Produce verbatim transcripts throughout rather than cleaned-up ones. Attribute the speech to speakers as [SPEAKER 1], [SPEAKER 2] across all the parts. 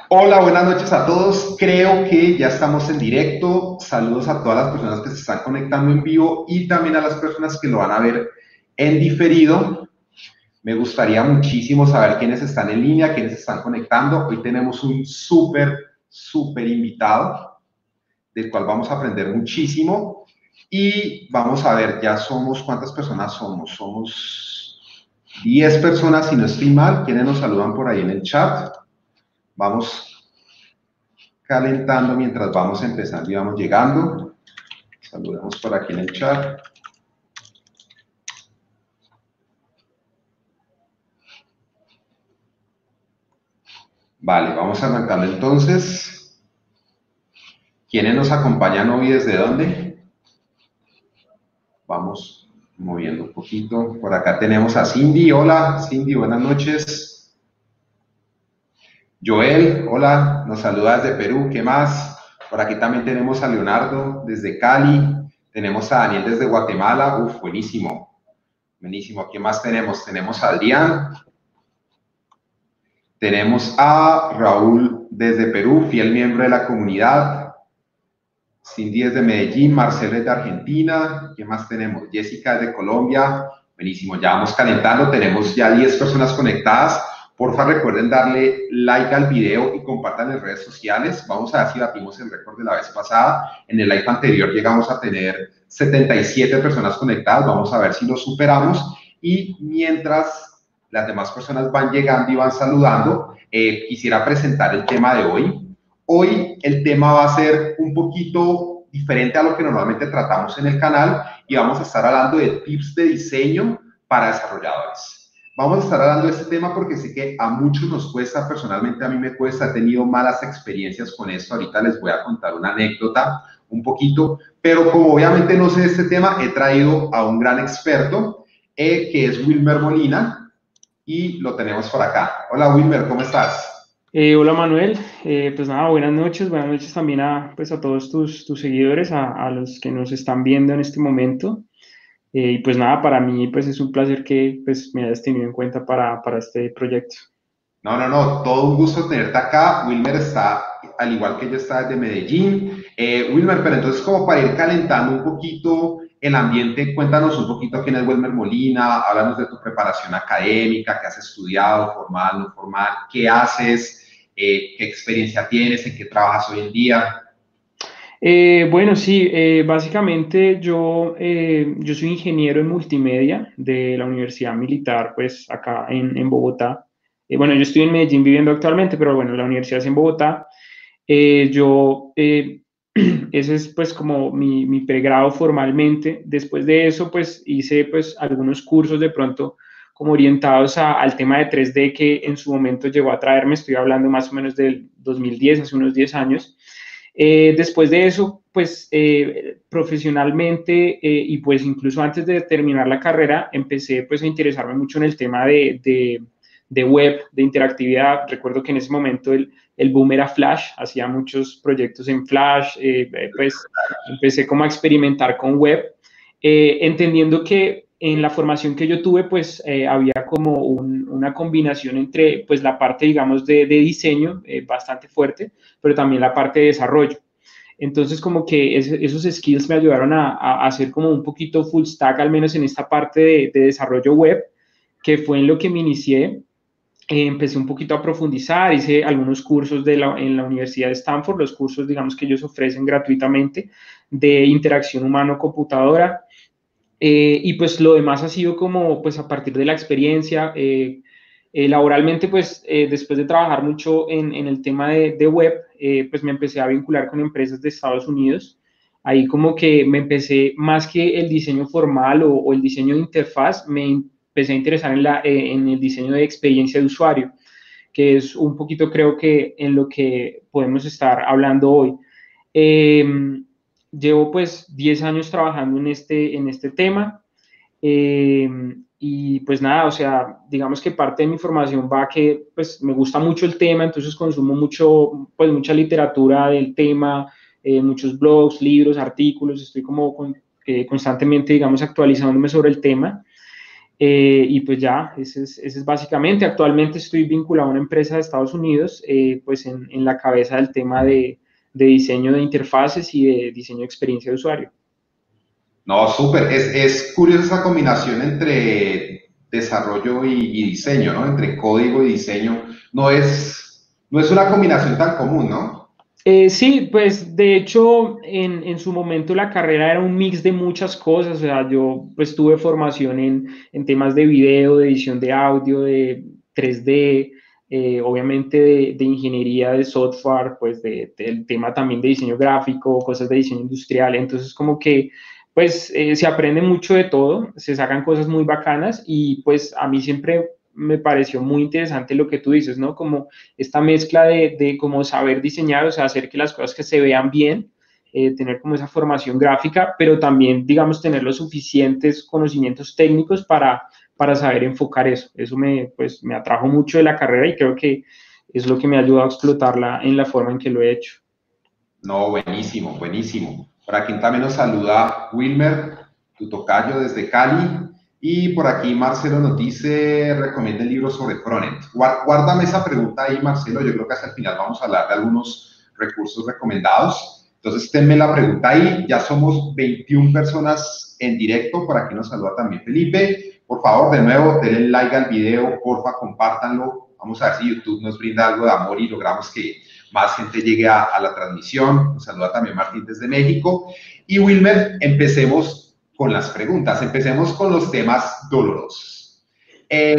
[SPEAKER 1] Hola, buenas noches a todos. Creo que ya estamos en directo. Saludos a todas las personas que se están conectando en vivo y también a las personas que lo van a ver en diferido. Me gustaría muchísimo saber quiénes están en línea, quiénes están conectando. Hoy tenemos un súper, súper invitado del cual vamos a aprender muchísimo. Y vamos a ver, ya somos, ¿cuántas personas somos? Somos diez personas, si no estoy mal. ¿Quiénes nos saludan por ahí en el chat? Vamos calentando mientras vamos empezando y vamos llegando. Saludamos por aquí en el chat. Vale, vamos arrancando entonces. ¿Quiénes nos acompañan hoy desde dónde? Vamos moviendo un poquito. Por acá tenemos a Cindy. Hola, Cindy, buenas noches. Joel, hola, nos saluda desde Perú. ¿Qué más? Por aquí también tenemos a Leonardo desde Cali. Tenemos a Daniel desde Guatemala. Uf, buenísimo. Buenísimo. ¿Qué más tenemos? Tenemos a Adrián. Tenemos a Raúl desde Perú, fiel miembro de la comunidad. Cindy desde Medellín, Marcelo desde Argentina. ¿Qué más tenemos? Jessica desde Colombia. Buenísimo, ya vamos calentando. Tenemos ya diez personas conectadas. Porfa, recuerden darle like al video y compartan en redes sociales. Vamos a ver si batimos el récord de la vez pasada. En el live anterior llegamos a tener setenta y siete personas conectadas. Vamos a ver si lo superamos. Y mientras las demás personas van llegando y van saludando, eh, quisiera presentar el tema de hoy. Hoy el tema va a ser un poquito diferente a lo que normalmente tratamos en el canal y vamos a estar hablando de tips de diseño para desarrolladores. Vamos a estar hablando de este tema porque sé que a muchos nos cuesta, personalmente a mí me cuesta, he tenido malas experiencias con esto. Ahorita les voy a contar una anécdota un poquito, pero como obviamente no sé de este tema, he traído a un gran experto eh, que es Wilmer Molina y lo tenemos por acá. Hola Wilmer, ¿cómo estás?
[SPEAKER 2] Eh, hola Manuel, Eh, pues nada, buenas noches, buenas noches también a, pues a todos tus, tus seguidores, a, a los que nos están viendo en este momento. Eh, y pues nada, para mí pues es un placer que pues me hayas tenido en cuenta para, para este proyecto.
[SPEAKER 1] No, no, no, todo un gusto tenerte acá. Wilmer está, al igual que yo, está desde Medellín. Eh, Wilmer, pero entonces como para ir calentando un poquito el ambiente, cuéntanos un poquito quién es Wilmer Molina, háblanos de tu preparación académica, qué has estudiado, formal, no formal, qué haces, eh, qué experiencia tienes, en qué trabajas hoy en día.
[SPEAKER 2] Eh, bueno, sí, eh, básicamente yo, eh, yo soy ingeniero en multimedia de la Universidad Militar, pues acá en, en Bogotá. Eh, bueno, yo estoy en Medellín viviendo actualmente, pero bueno, la universidad es en Bogotá. Eh, yo, eh, ese es pues como mi, mi pregrado formalmente. Después de eso, pues hice pues algunos cursos de pronto como orientados a- al tema de tres D que en su momento llegó a traerme, estoy hablando más o menos del dos mil diez, hace unos diez años. Eh, después de eso, pues eh, profesionalmente eh, y pues incluso antes de terminar la carrera, empecé pues a interesarme mucho en el tema de, de, de web, de interactividad. Recuerdo que en ese momento el, el boom era Flash, hacía muchos proyectos en Flash, eh, eh, pues empecé como a experimentar con web, eh, entendiendo que en la formación que yo tuve, pues eh, había como un, una combinación entre pues la parte, digamos, de, de diseño eh, bastante fuerte, pero también la parte de desarrollo. Entonces, como que ese, esos skills me ayudaron a, a, hacer como un poquito full stack, al menos en esta parte de, de desarrollo web, que fue en lo que me inicié. Eh, empecé un poquito a profundizar, hice algunos cursos de la, en la Universidad de Stanford, los cursos, digamos, que ellos ofrecen gratuitamente de interacción humano-computadora. Eh, y pues lo demás ha sido como, pues a partir de la experiencia, eh, eh, laboralmente, pues eh, después de trabajar mucho en, en el tema de, de web, eh, pues me empecé a vincular con empresas de Estados Unidos. Ahí como que me empecé, más que el diseño formal o, o el diseño de interfaz, me empecé a interesar en, la, eh, en el diseño de experiencia de usuario, que es un poquito creo que en lo que podemos estar hablando hoy. Eh, Llevo pues diez años trabajando en este, en este tema. Eh, y pues nada, o sea, digamos que parte de mi formación va a que pues me gusta mucho el tema, entonces consumo mucho, pues mucha literatura del tema, eh, muchos blogs, libros, artículos, estoy como con, eh, constantemente, digamos, actualizándome sobre el tema. Eh, y pues ya, ese es, ese es básicamente, actualmente estoy vinculado a una empresa de Estados Unidos, eh, pues en, en la cabeza del tema de, de diseño de interfaces y de diseño de experiencia de usuario.
[SPEAKER 1] No, súper. Es, es curiosa esa combinación entre desarrollo y, y diseño, ¿no? Entre código y diseño. No es, no es una combinación tan común, ¿no?
[SPEAKER 2] Eh, sí, pues de hecho en, en su momento la carrera era un mix de muchas cosas, o sea, yo pues tuve formación en, en temas de video, de edición de audio, de tres D, eh, obviamente de, de ingeniería de software, pues de, del tema también de diseño gráfico, cosas de diseño industrial, entonces como que pues eh, se aprende mucho de todo, se sacan cosas muy bacanas y pues a mí siempre me pareció muy interesante lo que tú dices, ¿no? Como esta mezcla de, de cómo saber diseñar, o sea, hacer que las cosas que se vean bien, eh, tener como esa formación gráfica, pero también, digamos, tener los suficientes conocimientos técnicos para, para saber enfocar eso. Eso me, pues, me atrajo mucho de la carrera y creo que es lo que me ha ayudado a explotarla en la forma en que lo he hecho.
[SPEAKER 1] No, buenísimo, buenísimo. Por aquí también nos saluda Wilmer, tu tocayo desde Cali. Y por aquí Marcelo nos dice, recomienda el libro sobre frontend. Guár- Guárdame esa pregunta ahí, Marcelo. Yo creo que hasta el final vamos a hablar de algunos recursos recomendados. Entonces, tenme la pregunta ahí. Ya somos veintiuna personas en directo. Por aquí nos saluda también Felipe. Por favor, de nuevo, denle like al video. Porfa, compártanlo. Vamos a ver si YouTube nos brinda algo de amor y logramos que más gente llegue a, a la transmisión. Nos saluda también Martín desde México. Y Wilmer, empecemos con las preguntas. Empecemos con los temas dolorosos. Eh,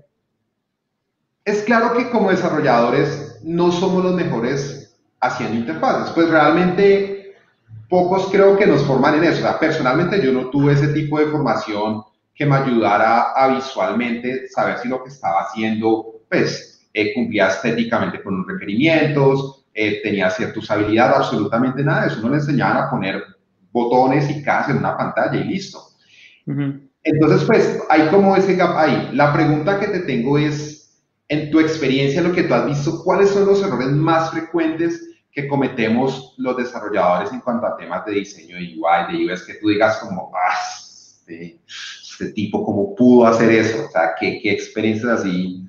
[SPEAKER 1] es claro que como desarrolladores no somos los mejores haciendo interfaces, pues realmente pocos creo que nos forman en eso. O sea, personalmente yo no tuve ese tipo de formación que me ayudara a visualmente saber si lo que estaba haciendo, pues, eh, cumplía estéticamente con los requerimientos, eh, tenía cierta usabilidad, absolutamente nada de eso. No le enseñaban a poner botones y casas en una pantalla y listo.
[SPEAKER 2] Uh -huh.
[SPEAKER 1] Entonces, pues, hay como ese gap ahí. La pregunta que te tengo es, en tu experiencia, lo que tú has visto, ¿cuáles son los errores más frecuentes que cometemos los desarrolladores en cuanto a temas de diseño de U I, de U X, que tú digas como, ah, este, este tipo, ¿cómo pudo hacer eso? O sea, ¿qué, qué experiencias así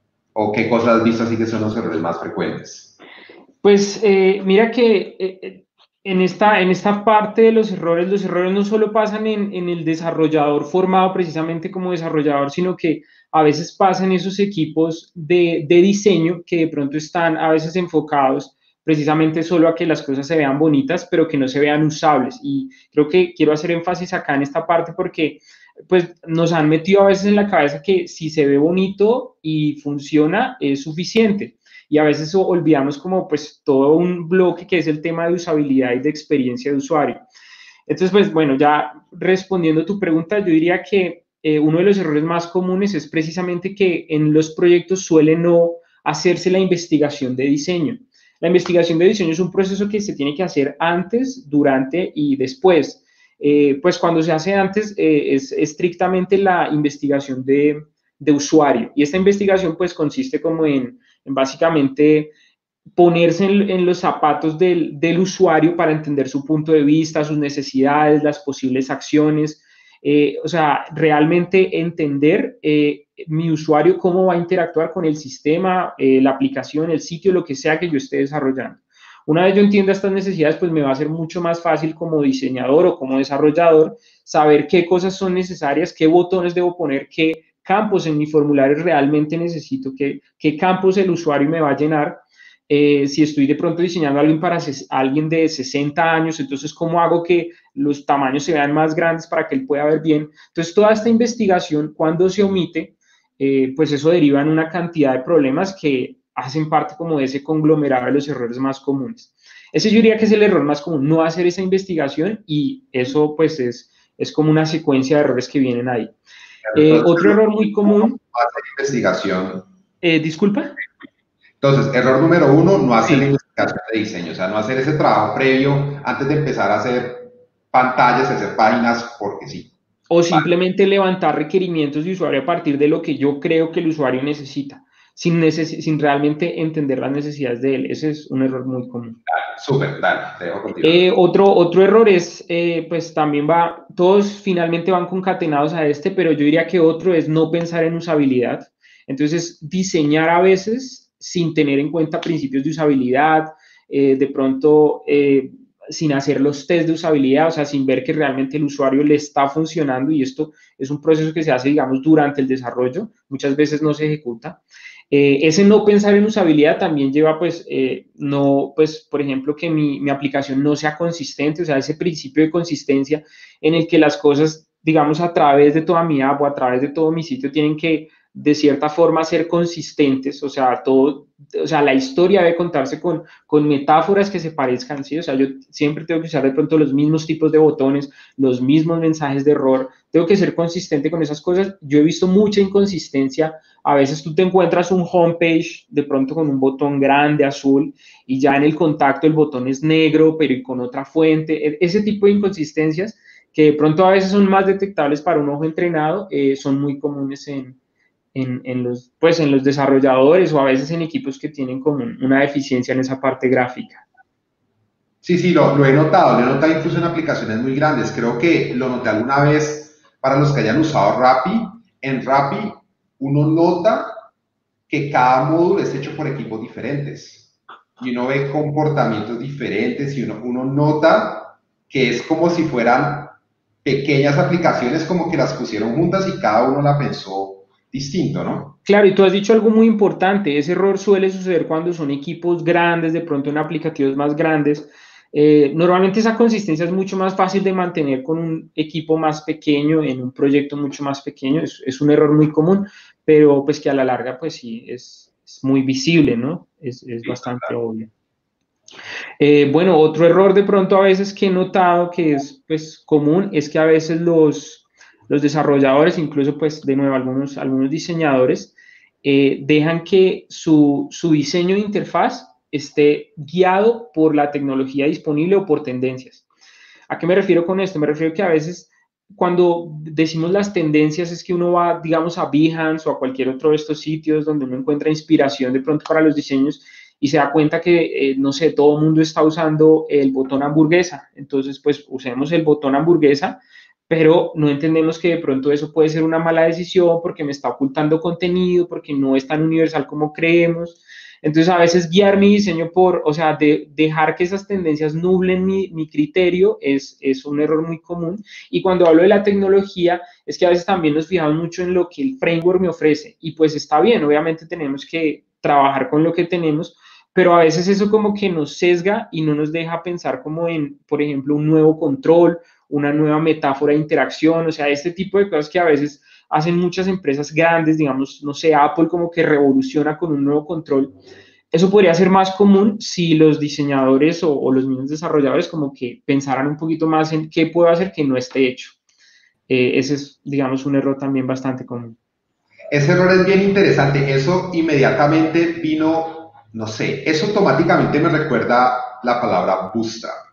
[SPEAKER 1] o qué cosas has visto así que son los errores más frecuentes?
[SPEAKER 2] Pues eh, mira que eh, en esta, en esta parte de los errores, los errores no solo pasan en, en el desarrollador formado precisamente como desarrollador, sino que a veces pasan esos equipos de, de diseño que de pronto están a veces enfocados precisamente solo a que las cosas se vean bonitas, pero que no se vean usables. Y creo que quiero hacer énfasis acá en esta parte porque pues nos han metido a veces en la cabeza que si se ve bonito y funciona es suficiente y a veces olvidamos como pues todo un bloque que es el tema de usabilidad y de experiencia de usuario. Entonces, pues bueno, ya respondiendo a tu pregunta, yo diría que eh, uno de los errores más comunes es precisamente que en los proyectos suele no hacerse la investigación de diseño. La investigación de diseño es un proceso que se tiene que hacer antes, durante y después. Eh, pues cuando se hace antes eh, es estrictamente la investigación de, de usuario y esta investigación pues consiste como en en básicamente ponerse en, en los zapatos del, del, usuario para entender su punto de vista, sus necesidades, las posibles acciones, eh, o sea, realmente entender eh, mi usuario cómo va a interactuar con el sistema, eh, la aplicación, el sitio, lo que sea que yo esté desarrollando. Una vez yo entienda estas necesidades, pues me va a ser mucho más fácil como diseñador o como desarrollador saber qué cosas son necesarias, qué botones debo poner, qué campos en mi formulario realmente necesito, qué, qué campos el usuario me va a llenar. Eh, si estoy de pronto diseñando a alguien para alguien de sesenta años, entonces cómo hago que los tamaños se vean más grandes para que él pueda ver bien. Entonces toda esta investigación, cuando se omite, eh, pues eso deriva en una cantidad de problemas que hacen parte como de ese conglomerado de los errores más comunes. Ese yo diría que es el error más común, no hacer esa investigación y eso pues es, es como una secuencia de errores que vienen ahí. Eh,
[SPEAKER 1] Entonces,
[SPEAKER 2] otro error muy común.
[SPEAKER 1] hacer investigación.
[SPEAKER 2] Eh, Disculpa.
[SPEAKER 1] Entonces, error número uno, no hacer la
[SPEAKER 2] Sí.
[SPEAKER 1] investigación de diseño, o sea, no hacer ese trabajo previo antes de empezar a hacer pantallas, hacer páginas, porque sí.
[SPEAKER 2] O
[SPEAKER 1] Vale.
[SPEAKER 2] simplemente levantar requerimientos de usuario a partir de lo que yo creo que el usuario necesita. sin, neces sin realmente entender las necesidades de él. Ese es un error muy común.
[SPEAKER 1] Súper, dale, te dejo continuar.
[SPEAKER 2] Eh, otro, otro error es, eh, pues también va, todos finalmente van concatenados a este, pero yo diría que otro es no pensar en usabilidad. Entonces, diseñar a veces sin tener en cuenta principios de usabilidad, eh, de pronto eh, sin hacer los test de usabilidad, o sea, sin ver que realmente el usuario le está funcionando, y esto es un proceso que se hace, digamos, durante el desarrollo, muchas veces no se ejecuta. Eh, ese no pensar en usabilidad también lleva, pues, eh, no, pues, por ejemplo, que mi, mi aplicación no sea consistente, o sea, ese principio de consistencia en el que las cosas, digamos, a través de toda mi app o a través de todo mi sitio tienen que, de cierta forma, ser consistentes, o sea, todo, o sea, la historia debe contarse con, con metáforas que se parezcan, ¿sí? O sea, yo siempre tengo que usar de pronto los mismos tipos de botones, los mismos mensajes de error, tengo que ser consistente con esas cosas. Yo he visto mucha inconsistencia. A veces tú te encuentras un homepage de pronto con un botón grande azul y ya en el contacto el botón es negro, pero y con otra fuente. Ese tipo de inconsistencias que de pronto a veces son más detectables para un ojo entrenado, eh, son muy comunes en, en, en, los, pues, en los desarrolladores o a veces en equipos que tienen como una deficiencia en esa parte gráfica.
[SPEAKER 1] Sí, sí, lo, lo he notado, lo he notado incluso en aplicaciones muy grandes. Creo que lo noté alguna vez para los que hayan usado Rappi. En Rappi uno nota que cada módulo es hecho por equipos diferentes y uno ve comportamientos diferentes y uno, uno nota que es como si fueran pequeñas aplicaciones, como que las pusieron juntas y cada uno la pensó distinto, ¿no?
[SPEAKER 2] Claro, y tú has dicho algo muy importante, ese error suele suceder cuando son equipos grandes, de pronto en aplicativos más grandes. Eh, normalmente esa consistencia es mucho más fácil de mantener con un equipo más pequeño, en un proyecto mucho más pequeño, es, es un error muy común, pero pues que a la larga pues sí es, es muy visible, ¿no? Es, es
[SPEAKER 1] Sí,
[SPEAKER 2] bastante obvio. Eh, bueno, otro error de pronto a veces que he notado que es pues común es que a veces los, los desarrolladores, incluso pues de nuevo algunos, algunos diseñadores, eh, dejan que su, su diseño de interfaz esté guiado por la tecnología disponible o por tendencias. ¿A qué me refiero con esto? Me refiero que a veces cuando decimos las tendencias es que uno va, digamos, a Behance o a cualquier otro de estos sitios donde uno encuentra inspiración de pronto para los diseños y se da cuenta que, eh, no sé, todo el mundo está usando el botón hamburguesa. Entonces, pues usemos el botón hamburguesa, pero no entendemos que de pronto eso puede ser una mala decisión porque me está ocultando contenido, porque no es tan universal como creemos. Entonces, a veces guiar mi diseño por, o sea, de, dejar que esas tendencias nublen mi, mi criterio es, es un error muy común. Y cuando hablo de la tecnología, es que a veces también nos fijamos mucho en lo que el framework me ofrece. Y pues está bien, obviamente tenemos que trabajar con lo que tenemos, pero a veces eso como que nos sesga y no nos deja pensar como en, por ejemplo, un nuevo control, una nueva metáfora de interacción, o sea, este tipo de cosas que a veces hacen muchas empresas grandes, digamos, no sé, Apple como que revoluciona con un nuevo control. Eso podría ser más común si los diseñadores o, o los mismos desarrolladores como que pensaran un poquito más en qué puedo hacer que no esté hecho. Eh, ese es, digamos, un error también bastante común.
[SPEAKER 1] Ese error es bien interesante. Eso inmediatamente vino, no sé, eso automáticamente me recuerda la palabra bootstrap.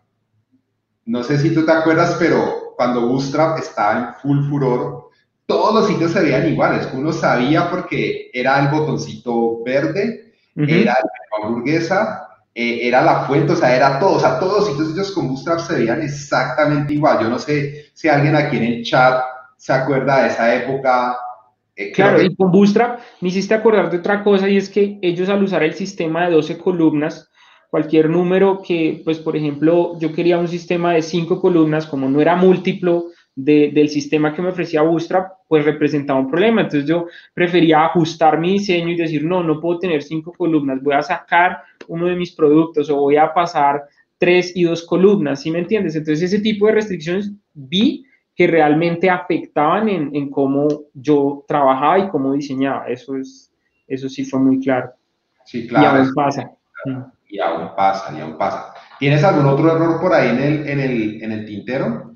[SPEAKER 1] No sé si tú te acuerdas, pero cuando Bootstrap estaba en full furor, todos los sitios se veían iguales. Uno sabía porque era el botoncito verde,
[SPEAKER 2] Uh
[SPEAKER 1] era
[SPEAKER 2] -huh.
[SPEAKER 1] la hamburguesa, eh, era la fuente, o sea, era todo. O sea, todos los sitios ellos con Bootstrap se veían exactamente igual. Yo no sé si alguien aquí en el chat se acuerda de esa época. Eh, creo
[SPEAKER 2] Claro,
[SPEAKER 1] que
[SPEAKER 2] y con Bootstrap me hiciste acordar de otra cosa y es que ellos al usar el sistema de doce columnas, cualquier número que, pues por ejemplo, yo quería un sistema de cinco columnas, como no era múltiplo de, del sistema que me ofrecía Bootstrap, pues representaba un problema. Entonces yo prefería ajustar mi diseño y decir, no, no puedo tener cinco columnas, voy a sacar uno de mis productos o voy a pasar tres y dos columnas, ¿sí me entiendes? Entonces ese tipo de restricciones vi que realmente afectaban en, en cómo yo trabajaba y cómo diseñaba. Eso, es, eso sí fue muy claro.
[SPEAKER 1] sí,
[SPEAKER 2] Y
[SPEAKER 1] claro,
[SPEAKER 2] aún
[SPEAKER 1] es-
[SPEAKER 2] pasa. Mm.
[SPEAKER 1] y aún pasa, y aún pasa. ¿Tienes algún otro error por ahí en el, en el, en el tintero?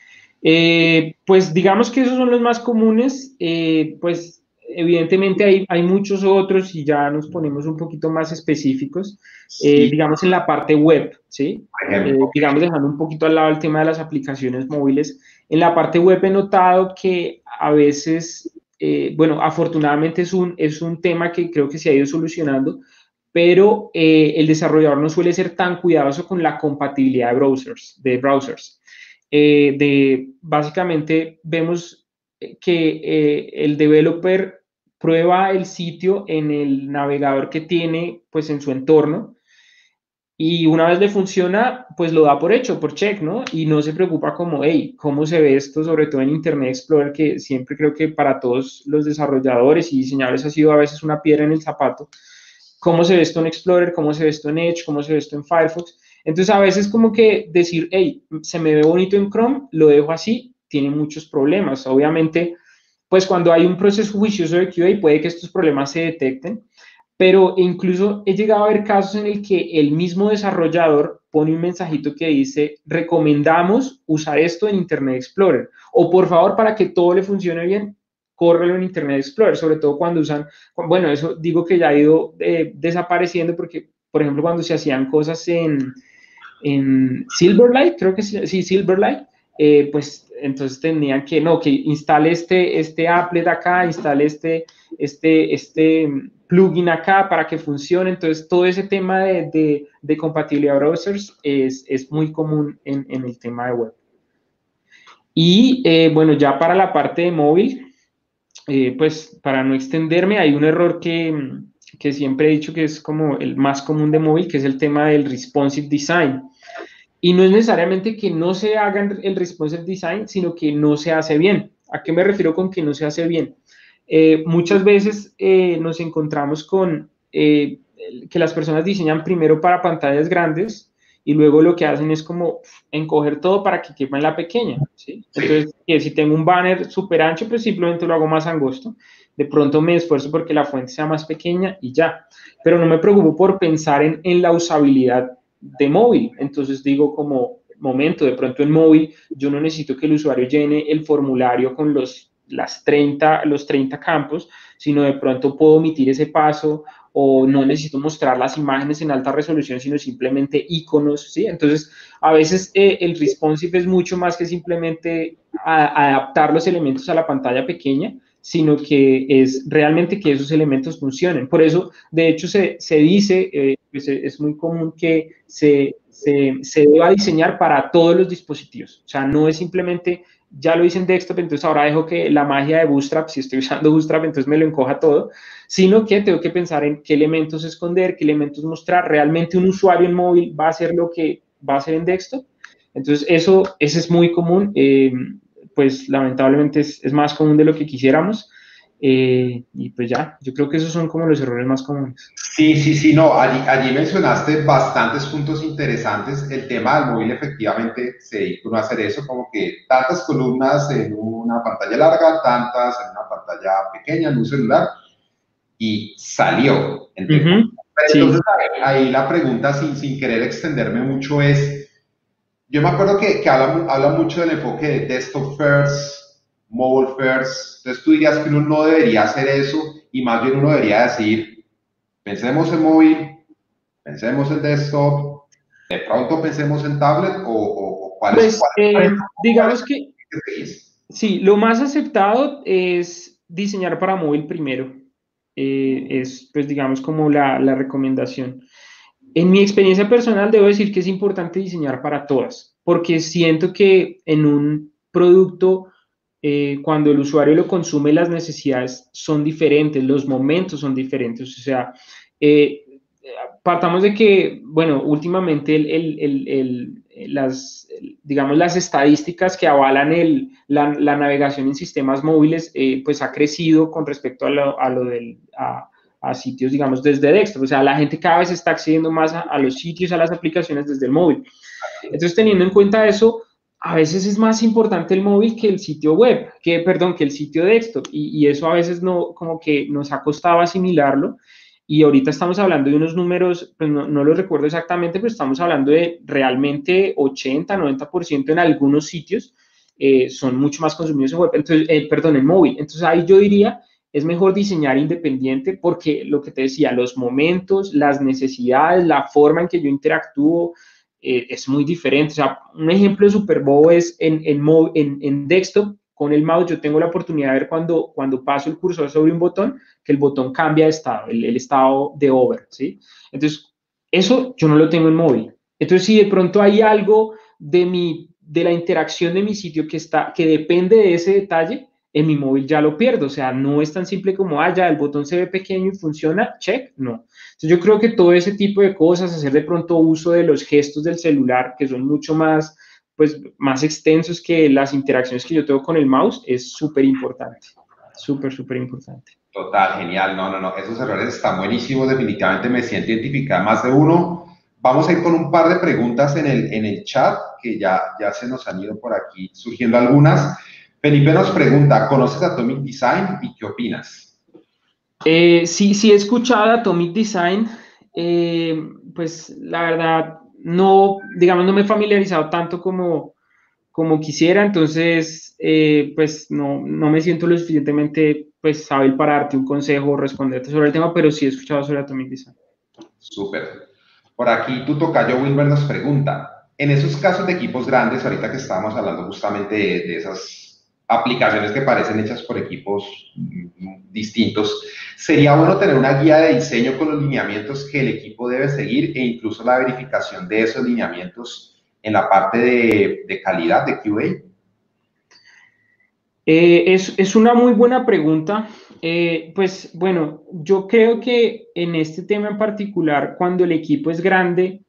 [SPEAKER 2] Eh, pues digamos que esos son los más comunes, eh, pues evidentemente hay, hay muchos otros y ya nos ponemos un poquito más específicos, eh,
[SPEAKER 1] Sí,
[SPEAKER 2] digamos en la parte web, ¿sí?
[SPEAKER 1] por
[SPEAKER 2] Eh,
[SPEAKER 1] ejemplo.
[SPEAKER 2] digamos dejando un poquito al lado el tema de las aplicaciones móviles, en la parte web he notado que a veces eh, bueno, afortunadamente es un, es un tema que creo que se ha ido solucionando, pero eh, el desarrollador no suele ser tan cuidadoso con la compatibilidad de browsers. De browsers. Eh, de, básicamente vemos que eh, el developer prueba el sitio en el navegador que tiene pues en su entorno y una vez le funciona, pues lo da por hecho, por check, ¿no? Y no se preocupa como, hey, ¿cómo se ve esto? Sobre todo en Internet Explorer, que siempre creo que para todos los desarrolladores y diseñadores ha sido a veces una piedra en el zapato. ¿Cómo se ve esto en Explorer? ¿Cómo se ve esto en Edge? ¿Cómo se ve esto en Firefox? Entonces a veces como que decir, hey, se me ve bonito en Chrome, lo dejo así, tiene muchos problemas. Obviamente, pues cuando hay un proceso juicioso de Q A puede que estos problemas se detecten, pero incluso he llegado a ver casos en el que el mismo desarrollador pone un mensajito que dice, recomendamos usar esto en Internet Explorer, o por favor, para que todo le funcione bien, córrelo en Internet Explorer, sobre todo cuando usan, bueno, eso digo que ya ha ido eh, desapareciendo porque, por ejemplo, cuando se hacían cosas en, en Silverlight, creo que sí, sí Silverlight, eh, pues entonces tenían que, no, que instale este, este applet acá, instale este, este, este plugin acá para que funcione. Entonces, todo ese tema de, de, de compatibilidad de browsers es, es muy común en, en, el tema de web. Y eh, bueno, ya para la parte de móvil, eh, pues para no extenderme, hay un error que, que siempre he dicho que es como el más común de móvil, que es el tema del responsive design. Y no es necesariamente que no se haga el responsive design, sino que no se hace bien. ¿A qué me refiero con que no se hace bien? Eh, muchas veces eh, nos encontramos con eh, que las personas diseñan primero para pantallas grandes y luego lo que hacen es como encoger todo para que quepa en la pequeña, ¿sí? Entonces, eh, si tengo un banner súper ancho, pues simplemente lo hago más angosto. De pronto me esfuerzo porque la fuente sea más pequeña y ya. Pero no me preocupo por pensar en, en la usabilidad de móvil. Entonces digo como, momento, de pronto en móvil yo no necesito que el usuario llene el formulario con los, las treinta, los treinta campos, sino de pronto puedo omitir ese paso o no necesito mostrar las imágenes en alta resolución, sino simplemente iconos, ¿sí? Entonces, a veces eh, el responsive es mucho más que simplemente a, adaptar los elementos a la pantalla pequeña, sino que es realmente que esos elementos funcionen. Por eso, de hecho, se, se dice, eh, pues es muy común que se, se, se deba diseñar para todos los dispositivos. O sea, no es simplemente, ya lo hice en desktop, entonces ahora dejo que la magia de Bootstrap, si estoy usando Bootstrap, entonces me lo encoja todo, sino que tengo que pensar en qué elementos esconder, qué elementos mostrar. Realmente un usuario en móvil va a hacer lo que va a hacer en desktop. Entonces, eso, eso es muy común. Eh, pues lamentablemente es, es, más común de lo que quisiéramos. Eh, y pues ya, yo creo que esos son como los errores más comunes.
[SPEAKER 1] Sí, sí, sí, no, allí, allí mencionaste bastantes puntos interesantes. El tema del móvil efectivamente se dedica uno a hacer eso, como que tantas columnas en una pantalla larga, tantas en una pantalla pequeña, en un celular, y salió. Entre uh -huh. Entonces sí. ahí, ahí la pregunta, sin, sin querer extenderme mucho, es, yo me acuerdo que, que habla, habla mucho del enfoque de desktop first, mobile first. Entonces tú dirías que uno no debería hacer eso y más bien uno debería decir, pensemos en móvil, pensemos en desktop, de pronto pensemos en tablet o, o, o cuál
[SPEAKER 2] pues,
[SPEAKER 1] es. Cuál,
[SPEAKER 2] eh,
[SPEAKER 1] cuál es
[SPEAKER 2] digamos que, que sí, lo más aceptado es diseñar para móvil primero. Eh, es, pues, digamos, como la, la recomendación. En mi experiencia personal, debo decir que es importante diseñar para todas, porque siento que en un producto, eh, cuando el usuario lo consume, las necesidades son diferentes, los momentos son diferentes. O sea, eh, partamos de que, bueno, últimamente el, el, el, el, las, digamos, las estadísticas que avalan el, la, la navegación en sistemas móviles, eh, pues ha crecido con respecto a lo, a lo del... A, a sitios, digamos, desde desktop. O sea, la gente cada vez está accediendo más a, a los sitios, a las aplicaciones desde el móvil. Entonces, teniendo en cuenta eso, a veces es más importante el móvil que el sitio web, que, perdón, que el sitio desktop. Y, y eso a veces no, como que nos ha costado asimilarlo. Y ahorita estamos hablando de unos números, pues no, no los recuerdo exactamente, pero estamos hablando de realmente ochenta, noventa por ciento en algunos sitios eh, son mucho más consumidos en web, entonces, eh, perdón, en móvil. Entonces, ahí yo diría, es mejor diseñar independiente porque lo que te decía, los momentos, las necesidades, la forma en que yo interactúo eh, es muy diferente. O sea, un ejemplo súper bobo es en, en, en, en desktop, con el mouse yo tengo la oportunidad de ver cuando, cuando paso el cursor sobre un botón, que el botón cambia de estado, el, el estado de hover, ¿sí? Entonces, eso yo no lo tengo en móvil. Entonces, si de pronto hay algo de, mi, de la interacción de mi sitio que, está, que depende de ese detalle, en mi móvil ya lo pierdo. O sea, no es tan simple como, ah, ya el botón se ve pequeño y funciona, check, no. Entonces, yo creo que todo ese tipo de cosas, hacer de pronto uso de los gestos del celular, que son mucho más, pues, más extensos que las interacciones que yo tengo con el mouse, es súper importante. Súper, súper importante.
[SPEAKER 1] Total, genial. No, no, no. Esos errores están buenísimos. Definitivamente me siento identificado más de uno. Vamos a ir con un par de preguntas en el, en el chat, que ya, ya se nos han ido por aquí surgiendo algunas. Felipe nos pregunta, ¿conoces Atomic Design y qué opinas?
[SPEAKER 2] Eh, sí, sí he escuchado Atomic Design. Eh, pues la verdad, no, digamos, no me he familiarizado tanto como, como quisiera, entonces, eh, pues no, no me siento lo suficientemente, pues, hábil para darte un consejo o responderte sobre el tema, pero sí he escuchado sobre Atomic Design.
[SPEAKER 1] Súper. Por aquí tu tocayo Wilmer nos pregunta, en esos casos de equipos grandes, ahorita que estábamos hablando justamente de, de esas aplicaciones que parecen hechas por equipos mm, distintos, ¿sería bueno tener una guía de diseño con los lineamientos que el equipo debe seguir e incluso la verificación de esos lineamientos en la parte de, de calidad de Q A?
[SPEAKER 2] Eh, es, es una muy buena pregunta. Eh, pues bueno, yo creo que en este tema en particular, cuando el equipo es grande,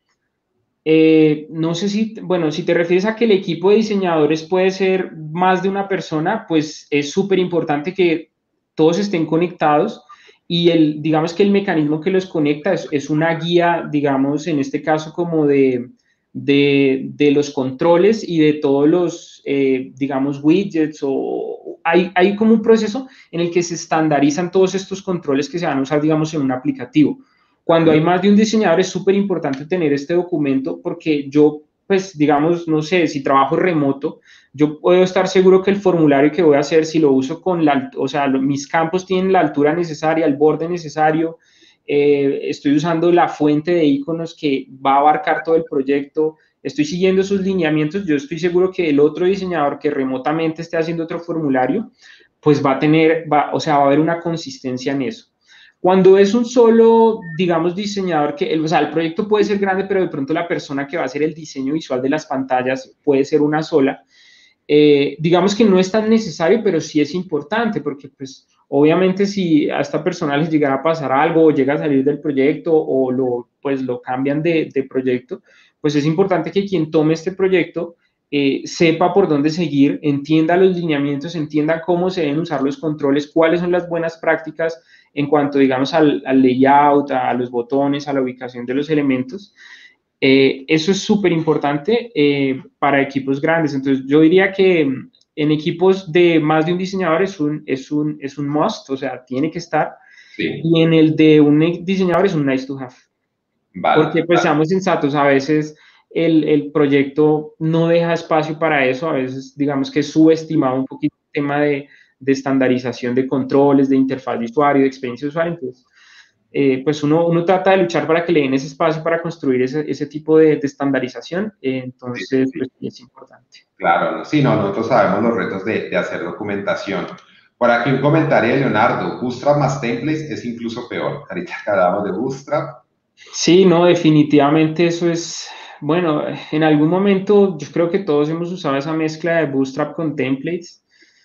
[SPEAKER 2] eh, no sé si, bueno, si te refieres a que el equipo de diseñadores puede ser más de una persona, pues es súper importante que todos estén conectados y el, digamos que el mecanismo que los conecta es, es una guía, digamos, en este caso como de, de, de los controles y de todos los, eh, digamos, widgets o hay, hay como un proceso en el que se estandarizan todos estos controles que se van a usar, digamos, en un aplicativo. Cuando hay más de un diseñador es súper importante tener este documento porque yo, pues, digamos, no sé, si trabajo remoto, yo puedo estar seguro que el formulario que voy a hacer, si lo uso con la, o sea, lo, mis campos tienen la altura necesaria, el borde necesario, eh, estoy usando la fuente de iconos que va a abarcar todo el proyecto, estoy siguiendo sus lineamientos, yo estoy seguro que el otro diseñador que remotamente esté haciendo otro formulario, pues va a tener, va, o sea, va a haber una consistencia en eso. Cuando es un solo, digamos, diseñador, que el, o sea, el proyecto puede ser grande, pero de pronto la persona que va a hacer el diseño visual de las pantallas puede ser una sola, eh, digamos que no es tan necesario, pero sí es importante, porque pues obviamente si a esta persona les llegara a pasar algo o llega a salir del proyecto o lo, pues, lo cambian de, de proyecto, pues es importante que quien tome este proyecto eh, sepa por dónde seguir, entienda los lineamientos, entienda cómo se deben usar los controles, cuáles son las buenas prácticas en cuanto, digamos, al, al layout, a los botones, a la ubicación de los elementos. Eh, eso es súper importante eh, para equipos grandes. Entonces, yo diría que en equipos de más de un diseñador es un, es un, es un must, o sea, tiene que estar.
[SPEAKER 1] Sí.
[SPEAKER 2] Y en el de un diseñador es un nice to have.
[SPEAKER 1] Vale,
[SPEAKER 2] Porque, pues,
[SPEAKER 1] vale.
[SPEAKER 2] seamos sensatos, a veces el, el proyecto no deja espacio para eso, a veces, digamos que es subestimado un poquito el tema de, de estandarización de controles, de interfaz de usuario, de experiencia de usuario. Entonces, eh, pues uno, uno trata de luchar para que le den ese espacio para construir ese, ese tipo de, de estandarización, eh,
[SPEAKER 1] Sí, sí,
[SPEAKER 2] entonces
[SPEAKER 1] sí.
[SPEAKER 2] pues, es importante.
[SPEAKER 1] Claro, sí, no, nosotros sabemos los retos de, de hacer documentación. Por aquí un comentario de Leonardo, Bootstrap más templates es incluso peor. Ahorita que hablamos de Bootstrap.
[SPEAKER 2] Sí, no, definitivamente eso es, bueno, en algún momento yo creo que todos hemos usado esa mezcla de Bootstrap con templates,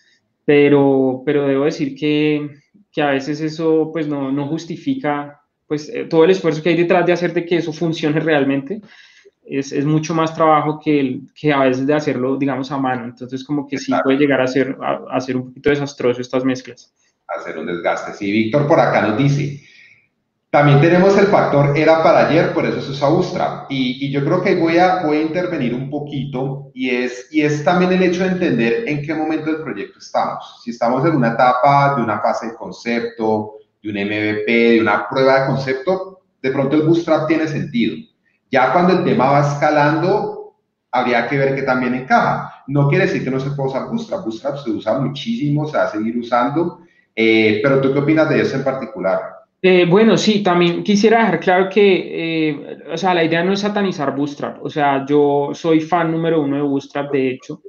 [SPEAKER 2] pero, pero debo decir que, que a veces eso pues no, no justifica pues eh, todo el esfuerzo que hay detrás de hacer de que eso funcione realmente. Es, es mucho más trabajo que, el, que a veces de hacerlo, digamos, a mano. Entonces, como que sí puede llegar a ser, a, a ser un poquito desastroso estas mezclas.
[SPEAKER 1] Hacer un desgaste. Sí, Víctor por acá nos dice, también tenemos el factor era para ayer, por eso se usa Bootstrap. Y, y yo creo que voy a, voy a intervenir un poquito y es, y es también el hecho de entender en qué momento del proyecto estamos. Si estamos en una etapa de una fase de concepto, de un M V P, de una prueba de concepto, de pronto el Bootstrap tiene sentido. Ya cuando el tema va escalando, habría que ver que también encaja. No quiere decir que no se pueda usar Bootstrap. Bootstrap se usa muchísimo, se va a seguir usando. Eh, pero ¿tú qué opinas de eso en particular?
[SPEAKER 2] Eh, bueno, sí, también quisiera dejar claro que, eh, o sea, la idea no es satanizar Bootstrap. O sea, yo soy fan número uno de Bootstrap, de hecho.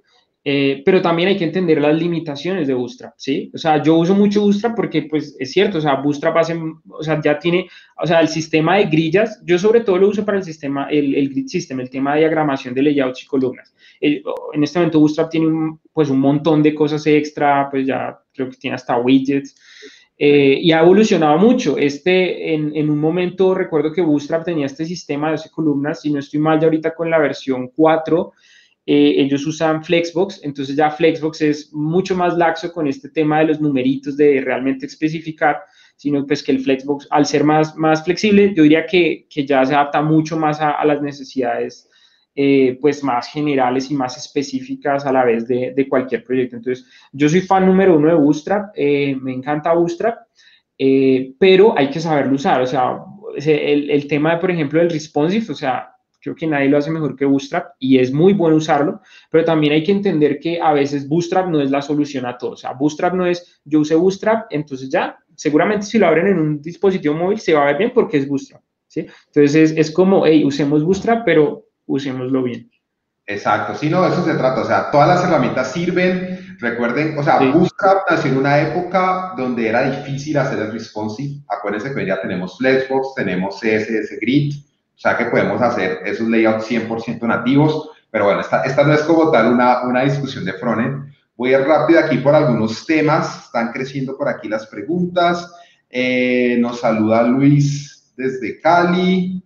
[SPEAKER 2] Eh, pero también hay que entender las limitaciones de Bootstrap, ¿sí? O sea, yo uso mucho Bootstrap porque, pues, es cierto, o sea, Bootstrap hace, o sea, ya tiene, o sea, el sistema de grillas, yo sobre todo lo uso para el sistema, el, el grid system, el tema de diagramación de layouts y columnas. El, en este momento Bootstrap tiene, un, pues, un montón de cosas extra, pues ya creo que tiene hasta widgets, eh, y ha evolucionado mucho. Este, en, en un momento, recuerdo que Bootstrap tenía este sistema de doce columnas, si no estoy mal, ya ahorita con la versión cuatro, eh, ellos usan Flexbox, entonces ya Flexbox es mucho más laxo con este tema de los numeritos, de realmente especificar, sino pues que el Flexbox, al ser más, más flexible, yo diría que, que ya se adapta mucho más a, a las necesidades eh, pues más generales y más específicas a la vez de, de cualquier proyecto. Entonces, yo soy fan número uno de Bootstrap, eh, me encanta Bootstrap, eh, pero hay que saberlo usar, o sea, el, el tema, de, por ejemplo, del responsive, o sea, creo que nadie lo hace mejor que Bootstrap y es muy bueno usarlo, pero también hay que entender que a veces Bootstrap no es la solución a todo. O sea, Bootstrap no es, yo usé Bootstrap, entonces ya, seguramente si lo abren en un dispositivo móvil se va a ver bien porque es Bootstrap, ¿sí? Entonces es, es como, hey, usemos Bootstrap, pero usémoslo bien.
[SPEAKER 1] Exacto, sí, no, de eso se trata, o sea, todas las herramientas sirven, recuerden, o sea,
[SPEAKER 2] Sí,
[SPEAKER 1] Bootstrap nació en una época donde era difícil hacer el responsive, acuérdense que ya tenemos Flexbox, tenemos C S S Grid, o sea que podemos hacer esos layouts cien por ciento nativos, pero bueno, esta, esta no es como tal una, una discusión de frontend. Voy a ir rápido aquí por algunos temas, están creciendo por aquí las preguntas, eh, nos saluda Luis desde Cali.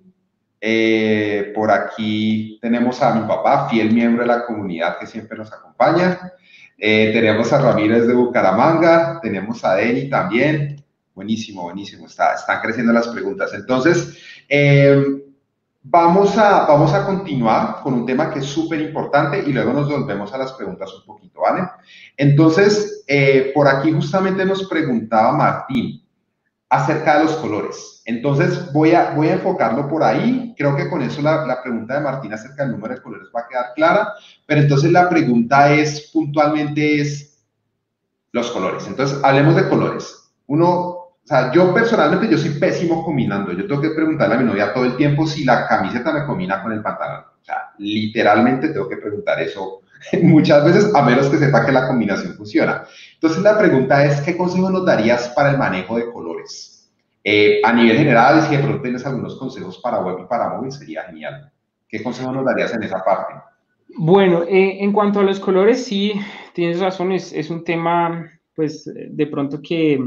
[SPEAKER 1] Eh, por aquí tenemos a mi papá, fiel miembro de la comunidad que siempre nos acompaña. Eh, tenemos a Ramírez de Bucaramanga, tenemos a Deni también. Buenísimo, buenísimo, está, están creciendo las preguntas. Entonces, eh, vamos, a, vamos a continuar con un tema que es súper importante y luego nos volvemos a las preguntas un poquito, ¿vale? Entonces, eh, por aquí justamente nos preguntaba Martín acerca de los colores. Entonces voy a, voy a enfocarlo por ahí. Creo que con eso la, la pregunta de Martín acerca del número de colores va a quedar clara. Pero entonces la pregunta es, puntualmente es los colores. Entonces hablemos de colores. Uno, o sea, yo personalmente yo soy pésimo combinando. Yo tengo que preguntarle a mi novia todo el tiempo si la camiseta me combina con el pantalón. O sea, literalmente tengo que preguntar eso muchas veces, a menos que sepa que la combinación funciona. Entonces la pregunta es, ¿qué consejo nos darías para el manejo de colores? Eh, a nivel general, si de pronto tienes algunos consejos para web y para móvil, sería genial. ¿Qué consejo nos darías en esa parte?
[SPEAKER 2] bueno, eh, en cuanto a los colores, sí, tienes razón, es, es un tema, pues, de pronto que,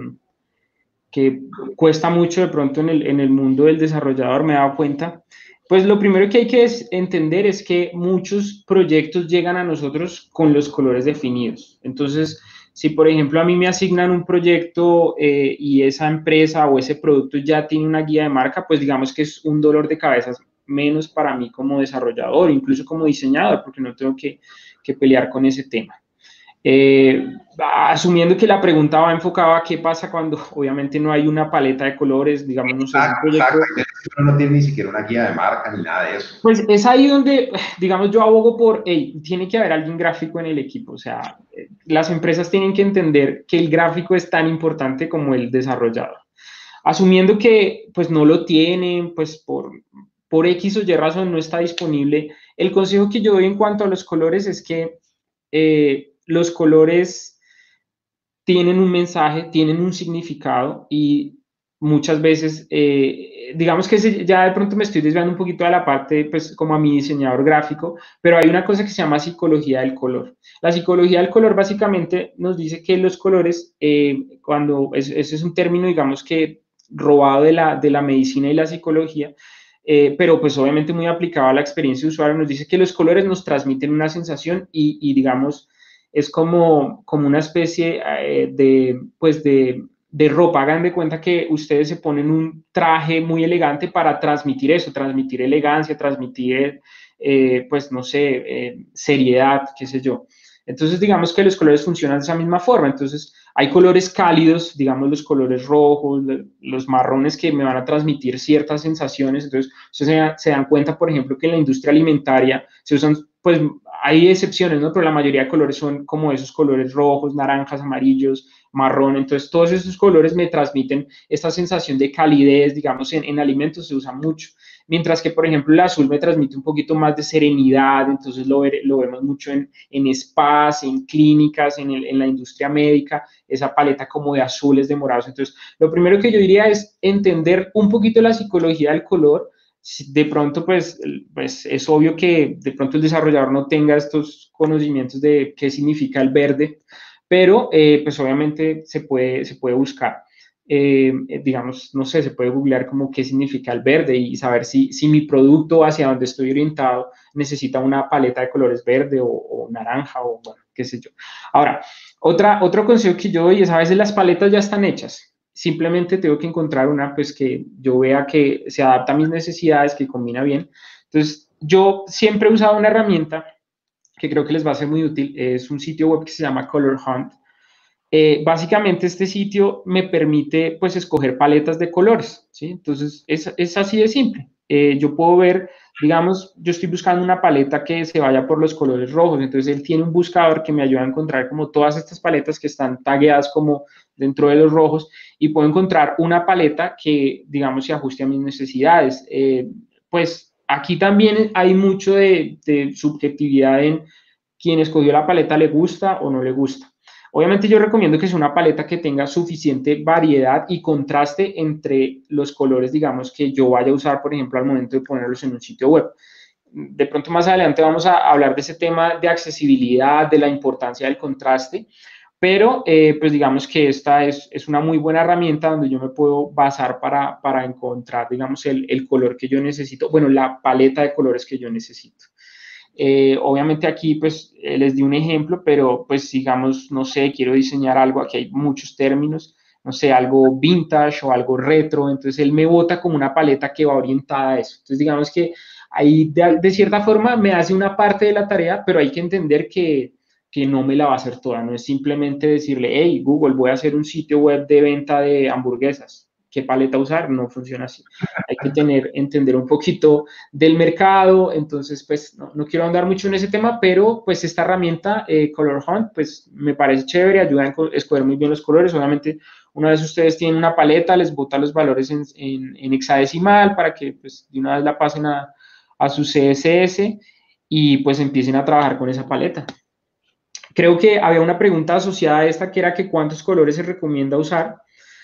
[SPEAKER 2] que cuesta mucho de pronto en el, en el mundo del desarrollador, me he dado cuenta. Pues lo primero que hay que es entender es que muchos proyectos llegan a nosotros con los colores definidos. Entonces, si por ejemplo a mí me asignan un proyecto eh, y esa empresa o ese producto ya tiene una guía de marca, pues digamos que es un dolor de cabeza menos para mí como desarrollador, incluso como diseñador, porque no tengo que, que pelear con ese tema. Eh, asumiendo que la pregunta va enfocada a qué pasa cuando obviamente no hay una paleta de colores, digamos, no sé, es un
[SPEAKER 1] Exacto, exacto.
[SPEAKER 2] proyecto.
[SPEAKER 1] Uno no tiene ni siquiera una guía de marca ni nada de eso.
[SPEAKER 2] Pues es ahí donde, digamos, yo abogo por, hey, tiene que haber alguien gráfico en el equipo, o sea, eh, las empresas tienen que entender que el gráfico es tan importante como el desarrollador. Asumiendo que pues no lo tienen, pues por, por X o Y razón no está disponible, el consejo que yo doy en cuanto a los colores es que eh, los colores tienen un mensaje, tienen un significado y muchas veces, eh, digamos que se, ya de pronto me estoy desviando un poquito de la parte, pues como a mi diseñador gráfico, pero hay una cosa que se llama psicología del color. La psicología del color básicamente nos dice que los colores, eh, cuando, ese es, es un término, digamos que robado de la, de la medicina y la psicología, eh, pero pues obviamente muy aplicado a la experiencia de usuario, nos dice que los colores nos transmiten una sensación y, y digamos, es como, como una especie eh, de, pues de, de ropa. Hagan de cuenta que ustedes se ponen un traje muy elegante para transmitir eso, transmitir elegancia, transmitir, eh, pues no sé, eh, seriedad, qué sé yo. Entonces, digamos que los colores funcionan de esa misma forma. Entonces, hay colores cálidos, digamos los colores rojos, los marrones que me van a transmitir ciertas sensaciones. Entonces, ustedes se, se dan cuenta, por ejemplo, que en la industria alimentaria se usan pues hay excepciones, ¿no? Pero la mayoría de colores son como esos colores rojos, naranjas, amarillos, marrón. Entonces, todos esos colores me transmiten esta sensación de calidez, digamos, en, en alimentos se usa mucho. Mientras que, por ejemplo, el azul me transmite un poquito más de serenidad, entonces lo, ver, lo vemos mucho en, en spas, en clínicas, en, el, en la industria médica, esa paleta como de azules, de morados. Entonces, lo primero que yo diría es entender un poquito la psicología del color. De pronto, pues, pues es obvio que de pronto el desarrollador no tenga estos conocimientos de qué significa el verde, pero eh, pues obviamente se puede, se puede buscar. Eh, digamos, no sé, se puede googlear como qué significa el verde y saber si, si mi producto hacia donde estoy orientado necesita una paleta de colores verde o, o naranja o bueno, qué sé yo. Ahora, otra, otro consejo que yo doy es a veces las paletas ya están hechas. Simplemente tengo que encontrar una pues que yo vea que se adapta a mis necesidades, que combina bien. Entonces, yo siempre he usado una herramienta que creo que les va a ser muy útil. Es un sitio web que se llama Color Hunt. Eh, básicamente este sitio me permite pues escoger paletas de colores, ¿sí? Entonces es, es así de simple. Eh, yo puedo ver, digamos, yo estoy buscando una paleta que se vaya por los colores rojos, entonces él tiene un buscador que me ayuda a encontrar como todas estas paletas que están tagueadas como dentro de los rojos y puedo encontrar una paleta que, digamos, se ajuste a mis necesidades. Eh, pues aquí también hay mucho de, de subjetividad en quien escogió la paleta le gusta o no le gusta. Obviamente yo recomiendo que sea una paleta que tenga suficiente variedad y contraste entre los colores, digamos, que yo vaya a usar, por ejemplo, al momento de ponerlos en un sitio web. De pronto más adelante vamos a hablar de ese tema de accesibilidad, de la importancia del contraste, pero eh, pues digamos que esta es, es, una muy buena herramienta donde yo me puedo basar para, para encontrar, digamos, el, el color que yo necesito, bueno, la paleta de colores que yo necesito. Eh, obviamente aquí pues eh, les di un ejemplo, pero pues digamos, no sé, quiero diseñar algo, aquí hay muchos términos, no sé, algo vintage o algo retro, entonces él me bota como una paleta que va orientada a eso. Entonces digamos que ahí de, de cierta forma me hace una parte de la tarea, pero hay que entender que, que no me la va a hacer toda, no es simplemente decirle, hey, Google, voy a hacer un sitio web de venta de hamburguesas. ¿Qué paleta usar? No funciona así. Hay que tener, entender un poquito del mercado, entonces pues no, no quiero andar mucho en ese tema, pero pues esta herramienta, eh, Color Hunt, pues me parece chévere, ayuda a escoger muy bien los colores, obviamente una vez ustedes tienen una paleta, les bota los valores en, en, en hexadecimal para que pues de una vez la pasen a, a su C S S y pues empiecen a trabajar con esa paleta. Creo que había una pregunta asociada a esta que era que cuántos colores se recomienda usar.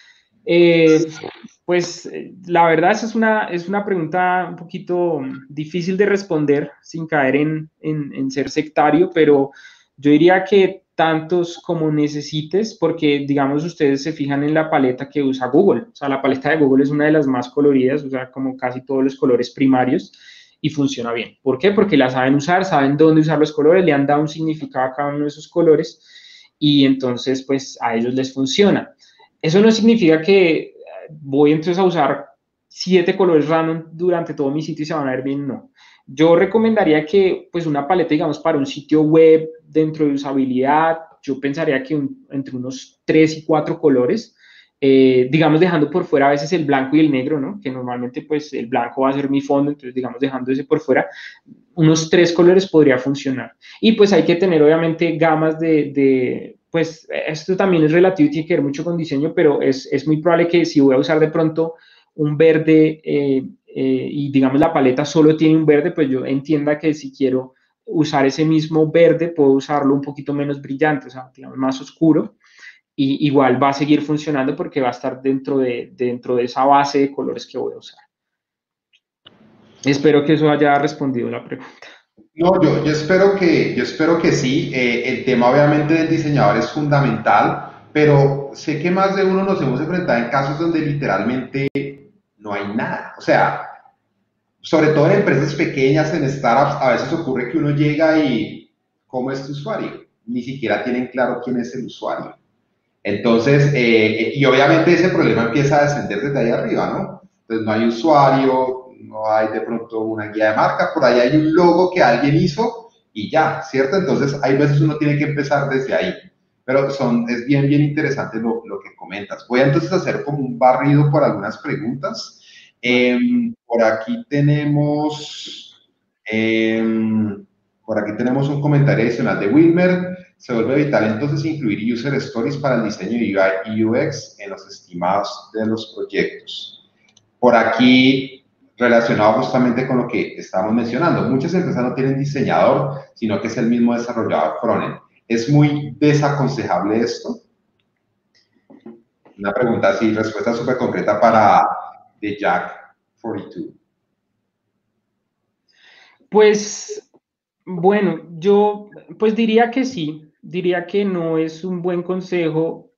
[SPEAKER 2] Eh, pues la verdad esa es una, es una pregunta un poquito difícil de responder sin caer en, en, en ser sectario, pero yo diría que tantos como necesites, porque digamos ustedes se fijan en la paleta que usa Google, o sea, la paleta de Google es una de las más coloridas, o sea, como casi todos los colores primarios y funciona bien. ¿Por qué? Porque la saben usar, saben dónde usar los colores, le han dado un significado a cada uno de esos colores y entonces pues a ellos les funciona. Eso no significa que voy entonces a usar siete colores random durante todo mi sitio y se van a ver bien, no. Yo recomendaría que, pues, una paleta, digamos, para un sitio web dentro de usabilidad, yo pensaría que un, entre unos tres y cuatro colores, eh, digamos, dejando por fuera a veces el blanco y el negro, ¿no? Que normalmente, pues, el blanco va a ser mi fondo, entonces, digamos, dejando ese por fuera, unos tres colores podría funcionar. Y, pues, hay que tener, obviamente, gamas de, de pues esto también es relativo y tiene que ver mucho con diseño, pero es, es muy probable que si voy a usar de pronto un verde eh, eh, y digamos la paleta solo tiene un verde, pues yo entienda que si quiero usar ese mismo verde, puedo usarlo un poquito menos brillante, o sea, digamos más oscuro, y igual va a seguir funcionando porque va a estar dentro de, dentro de esa base de colores que voy a usar. Espero que eso haya respondido la pregunta.
[SPEAKER 1] No, yo, yo espero que, yo espero que sí. Eh, el tema obviamente del diseñador es fundamental, pero sé que más de uno nos hemos enfrentado en casos donde literalmente no hay nada. O sea, sobre todo en empresas pequeñas, en startups, a veces ocurre que uno llega y, ¿cómo es tu usuario? Ni siquiera tienen claro quién es el usuario. Entonces, eh, y obviamente ese problema empieza a descender desde ahí arriba, ¿no? Entonces no hay usuario, no hay de pronto una guía de marca, por ahí hay un logo que alguien hizo y ya, ¿cierto? Entonces hay veces uno tiene que empezar desde ahí. Pero son, es bien, bien interesante lo, lo que comentas. Voy a entonces hacer como un barrido por algunas preguntas. Eh, por aquí tenemos... Eh, Por aquí tenemos un comentario adicional de Wilmer. Se vuelve vital entonces incluir User Stories para el diseño de U I y U X en los estimados de los proyectos. Por aquí, relacionado justamente con lo que estábamos mencionando, muchas empresas no tienen diseñador, sino que es el mismo desarrollador frontend. ¿Es muy desaconsejable esto? Una pregunta así, respuesta súper concreta para The Jack cuarenta y dos.
[SPEAKER 2] Pues, bueno, yo pues diría que sí, diría que no es un buen consejo,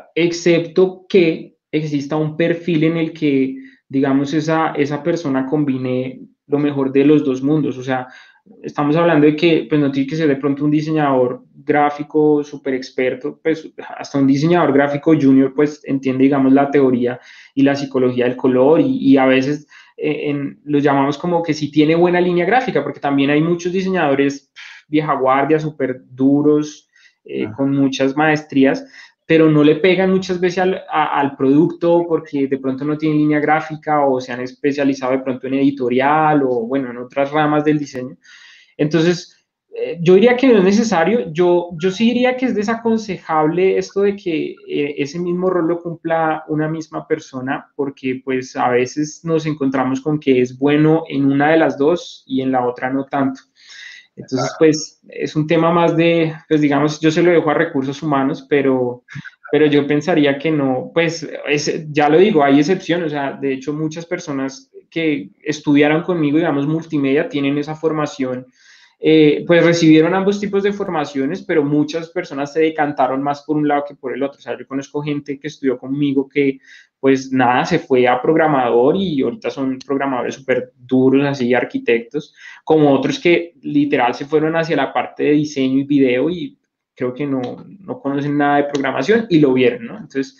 [SPEAKER 2] excepto que exista un perfil en el que, digamos, esa, esa persona combine lo mejor de los dos mundos. O sea, estamos hablando de que pues no tiene que ser de pronto un diseñador gráfico súper experto, pues hasta un diseñador gráfico junior pues entiende, digamos, la teoría y la psicología del color y, y a veces eh, en, los llamamos como que sí tiene buena línea gráfica, porque también hay muchos diseñadores vieja guardia, súper duros, eh, con muchas maestrías, pero no le pegan muchas veces al, a, al producto porque de pronto no tienen línea gráfica o se han especializado de pronto en editorial o bueno, en otras ramas del diseño. Entonces, eh, yo diría que no es necesario. Yo, yo sí diría que es desaconsejable esto de que eh, ese mismo rol lo cumpla una misma persona, porque pues a veces nos encontramos con que es bueno en una de las dos y en la otra no tanto. Entonces, pues es un tema más de, pues digamos, yo se lo dejo a recursos humanos, pero, pero yo pensaría que no, pues es, ya lo digo, hay excepciones, o sea, de hecho muchas personas que estudiaron conmigo, digamos, multimedia, tienen esa formación, eh, pues recibieron ambos tipos de formaciones, pero muchas personas se decantaron más por un lado que por el otro. O sea, yo conozco gente que estudió conmigo que, pues nada, se fue a programador y ahorita son programadores súper duros, así, arquitectos, como otros que literal se fueron hacia la parte de diseño y video y creo que no, no conocen nada de programación y lo vieron, ¿no? Entonces,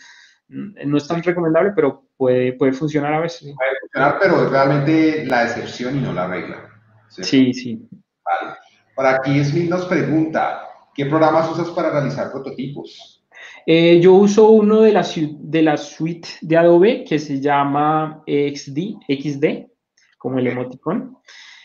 [SPEAKER 2] no es tan recomendable, pero puede, puede funcionar a veces.
[SPEAKER 1] Puede funcionar, pero es realmente la excepción y no la regla, ¿cierto?
[SPEAKER 2] Sí, sí.
[SPEAKER 1] Vale. Por aquí Smith nos pregunta, ¿qué programas usas para realizar prototipos?
[SPEAKER 2] Eh, yo uso uno de la, de la suite de Adobe que se llama X D, X D como el emoticon.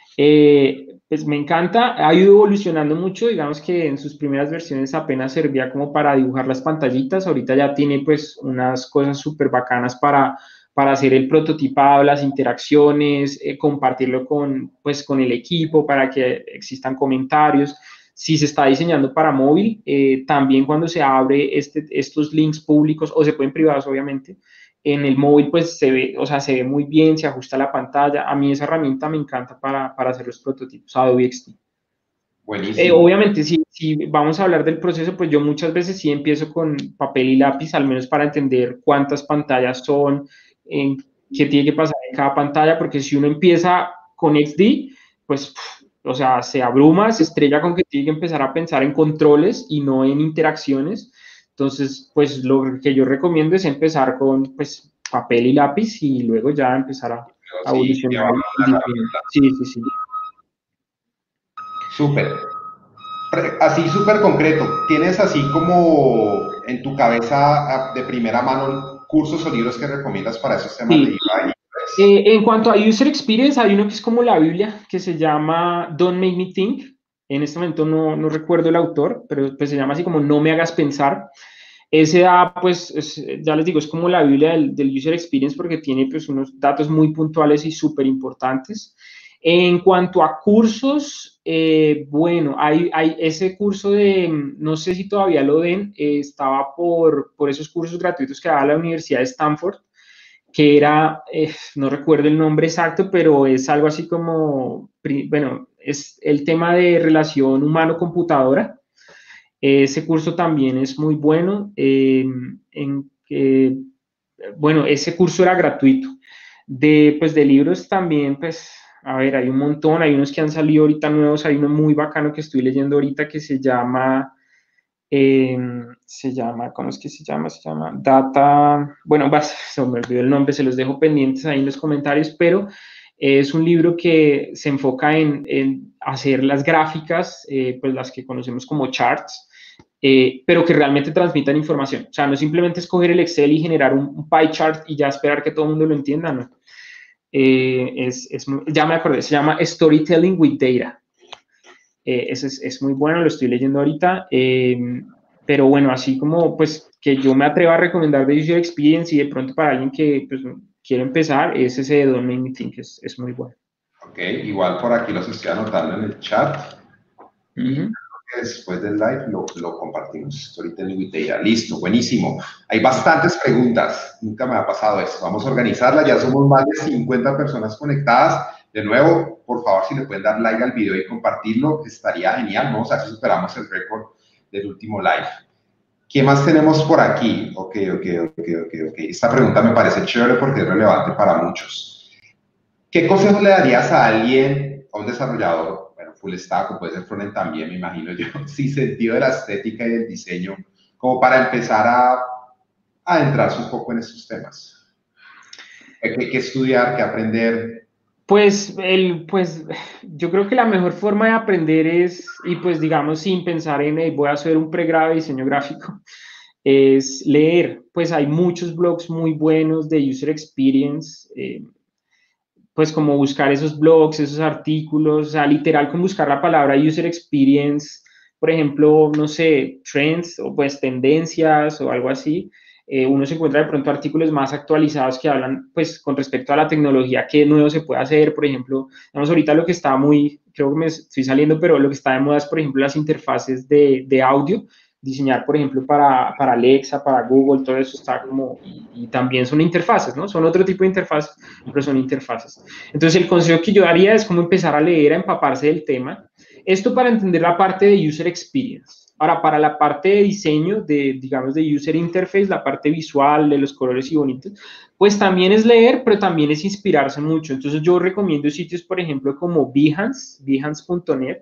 [SPEAKER 2] Eh, pues me encanta, ha ido evolucionando mucho, digamos que en sus primeras versiones apenas servía como para dibujar las pantallitas, ahorita ya tiene pues unas cosas súper bacanas para, para hacer el prototipado, las interacciones, eh, compartirlo con, pues, con el equipo para que existan comentarios. Si se está diseñando para móvil, eh, también cuando se abre este, estos links públicos, o se pueden privados obviamente, en el móvil pues se ve, o sea, se ve muy bien, se ajusta la pantalla. A mí esa herramienta me encanta para, para hacer los prototipos, Adobe X D. Eh,
[SPEAKER 1] Buenísimo.
[SPEAKER 2] obviamente, si, si vamos a hablar del proceso, pues yo muchas veces sí empiezo con papel y lápiz, al menos para entender cuántas pantallas son, en qué tiene que pasar en cada pantalla, porque si uno empieza con X D, pues, pff, o sea, se abruma, se estrella con que tiene que empezar a pensar en controles y no en interacciones. Entonces, pues lo que yo recomiendo es empezar con, pues, papel y lápiz y luego ya empezar a, a
[SPEAKER 1] Sí,
[SPEAKER 2] evolucionar el diseño. Sí, sí, sí.
[SPEAKER 1] súper. Así súper concreto, ¿tienes así como en tu cabeza de primera mano cursos o libros que recomiendas para esos temas de
[SPEAKER 2] Sí.
[SPEAKER 1] U I?
[SPEAKER 2] Eh, en cuanto a User Experience, hay uno que es como la Biblia, que se llama Don't Make Me Think. En este momento no, no recuerdo el autor, pero pues se llama así como No me hagas pensar. Ese da, pues, es, ya les digo, es como la Biblia del, del User Experience porque tiene pues unos datos muy puntuales y súper importantes. En cuanto a cursos, eh, bueno, hay, hay ese curso de, no sé si todavía lo den, eh, estaba por, por esos cursos gratuitos que daba la Universidad de Stanford, que era, eh, no recuerdo el nombre exacto, pero es algo así como, bueno, es el tema de relación humano-computadora. Ese curso también es muy bueno. Eh, en, eh, bueno, ese curso era gratuito. De, pues, de libros también, pues, a ver, hay un montón, hay unos que han salido ahorita nuevos, hay uno muy bacano que estoy leyendo ahorita que se llama, eh, se llama, ¿cómo es que se llama? Se llama Data, bueno, vas, se me olvidó el nombre, se los dejo pendientes ahí en los comentarios, pero es un libro que se enfoca en, en hacer las gráficas, eh, pues las que conocemos como charts, eh, pero que realmente transmitan información. O sea, no simplemente escoger el Excel y generar un, un pie chart y ya esperar que todo el mundo lo entienda, no. Eh, es, es, ya me acordé, se llama Storytelling with Data. Eh, ese es, es muy bueno, lo estoy leyendo ahorita. Eh, pero bueno, así como pues que yo me atrevo a recomendar de User Experience y de pronto para alguien que pues, quiere empezar, es ese de Don't Make Me Think, es, es muy bueno.
[SPEAKER 1] Ok, igual por aquí los estoy anotando en el chat y
[SPEAKER 2] Uh-huh.
[SPEAKER 1] después del live lo, lo compartimos. Storytelling with Data. Listo, buenísimo. Hay bastantes preguntas. Nunca me ha pasado esto. Vamos a organizarla. Ya somos más de cincuenta personas conectadas. De nuevo, por favor, si le pueden dar like al video y compartirlo, estaría genial. Vamos a ver si superamos el récord del último live. ¿Qué más tenemos por aquí? Ok, ok, ok, ok, ok. Esta pregunta me parece chévere porque es relevante para muchos. ¿Qué consejo le darías a alguien, a un desarrollador, bueno, full stack o puede ser frontend también, me imagino yo, sin sentido de la estética y del diseño, como para empezar a, a adentrarse un poco en estos temas? ¿Qué, qué estudiar, qué aprender?
[SPEAKER 2] Pues, el, pues yo creo que la mejor forma de aprender es, y pues digamos sin pensar en, hey, voy a hacer un pregrado de diseño gráfico, es leer. Pues hay muchos blogs muy buenos de user experience, eh, pues como buscar esos blogs, esos artículos, o sea, literal con buscar la palabra user experience, por ejemplo, no sé, trends o pues tendencias o algo así, eh, uno se encuentra de pronto artículos más actualizados que hablan pues con respecto a la tecnología, qué nuevo se puede hacer, por ejemplo, vamos ahorita lo que está muy, creo que me estoy saliendo, pero lo que está de moda es, por ejemplo, las interfaces de, de audio, diseñar, por ejemplo, para, para Alexa, para Google, todo eso está como, y, y también son interfaces, ¿no? Son otro tipo de interfaces, pero son interfaces. Entonces, el consejo que yo daría es como empezar a leer, a empaparse del tema. Esto para entender la parte de user experience. Ahora, para la parte de diseño, de, digamos, de user interface, la parte visual, de los colores y bonitos, pues también es leer, pero también es inspirarse mucho. Entonces, yo recomiendo sitios, por ejemplo, como Behance, behance punto net.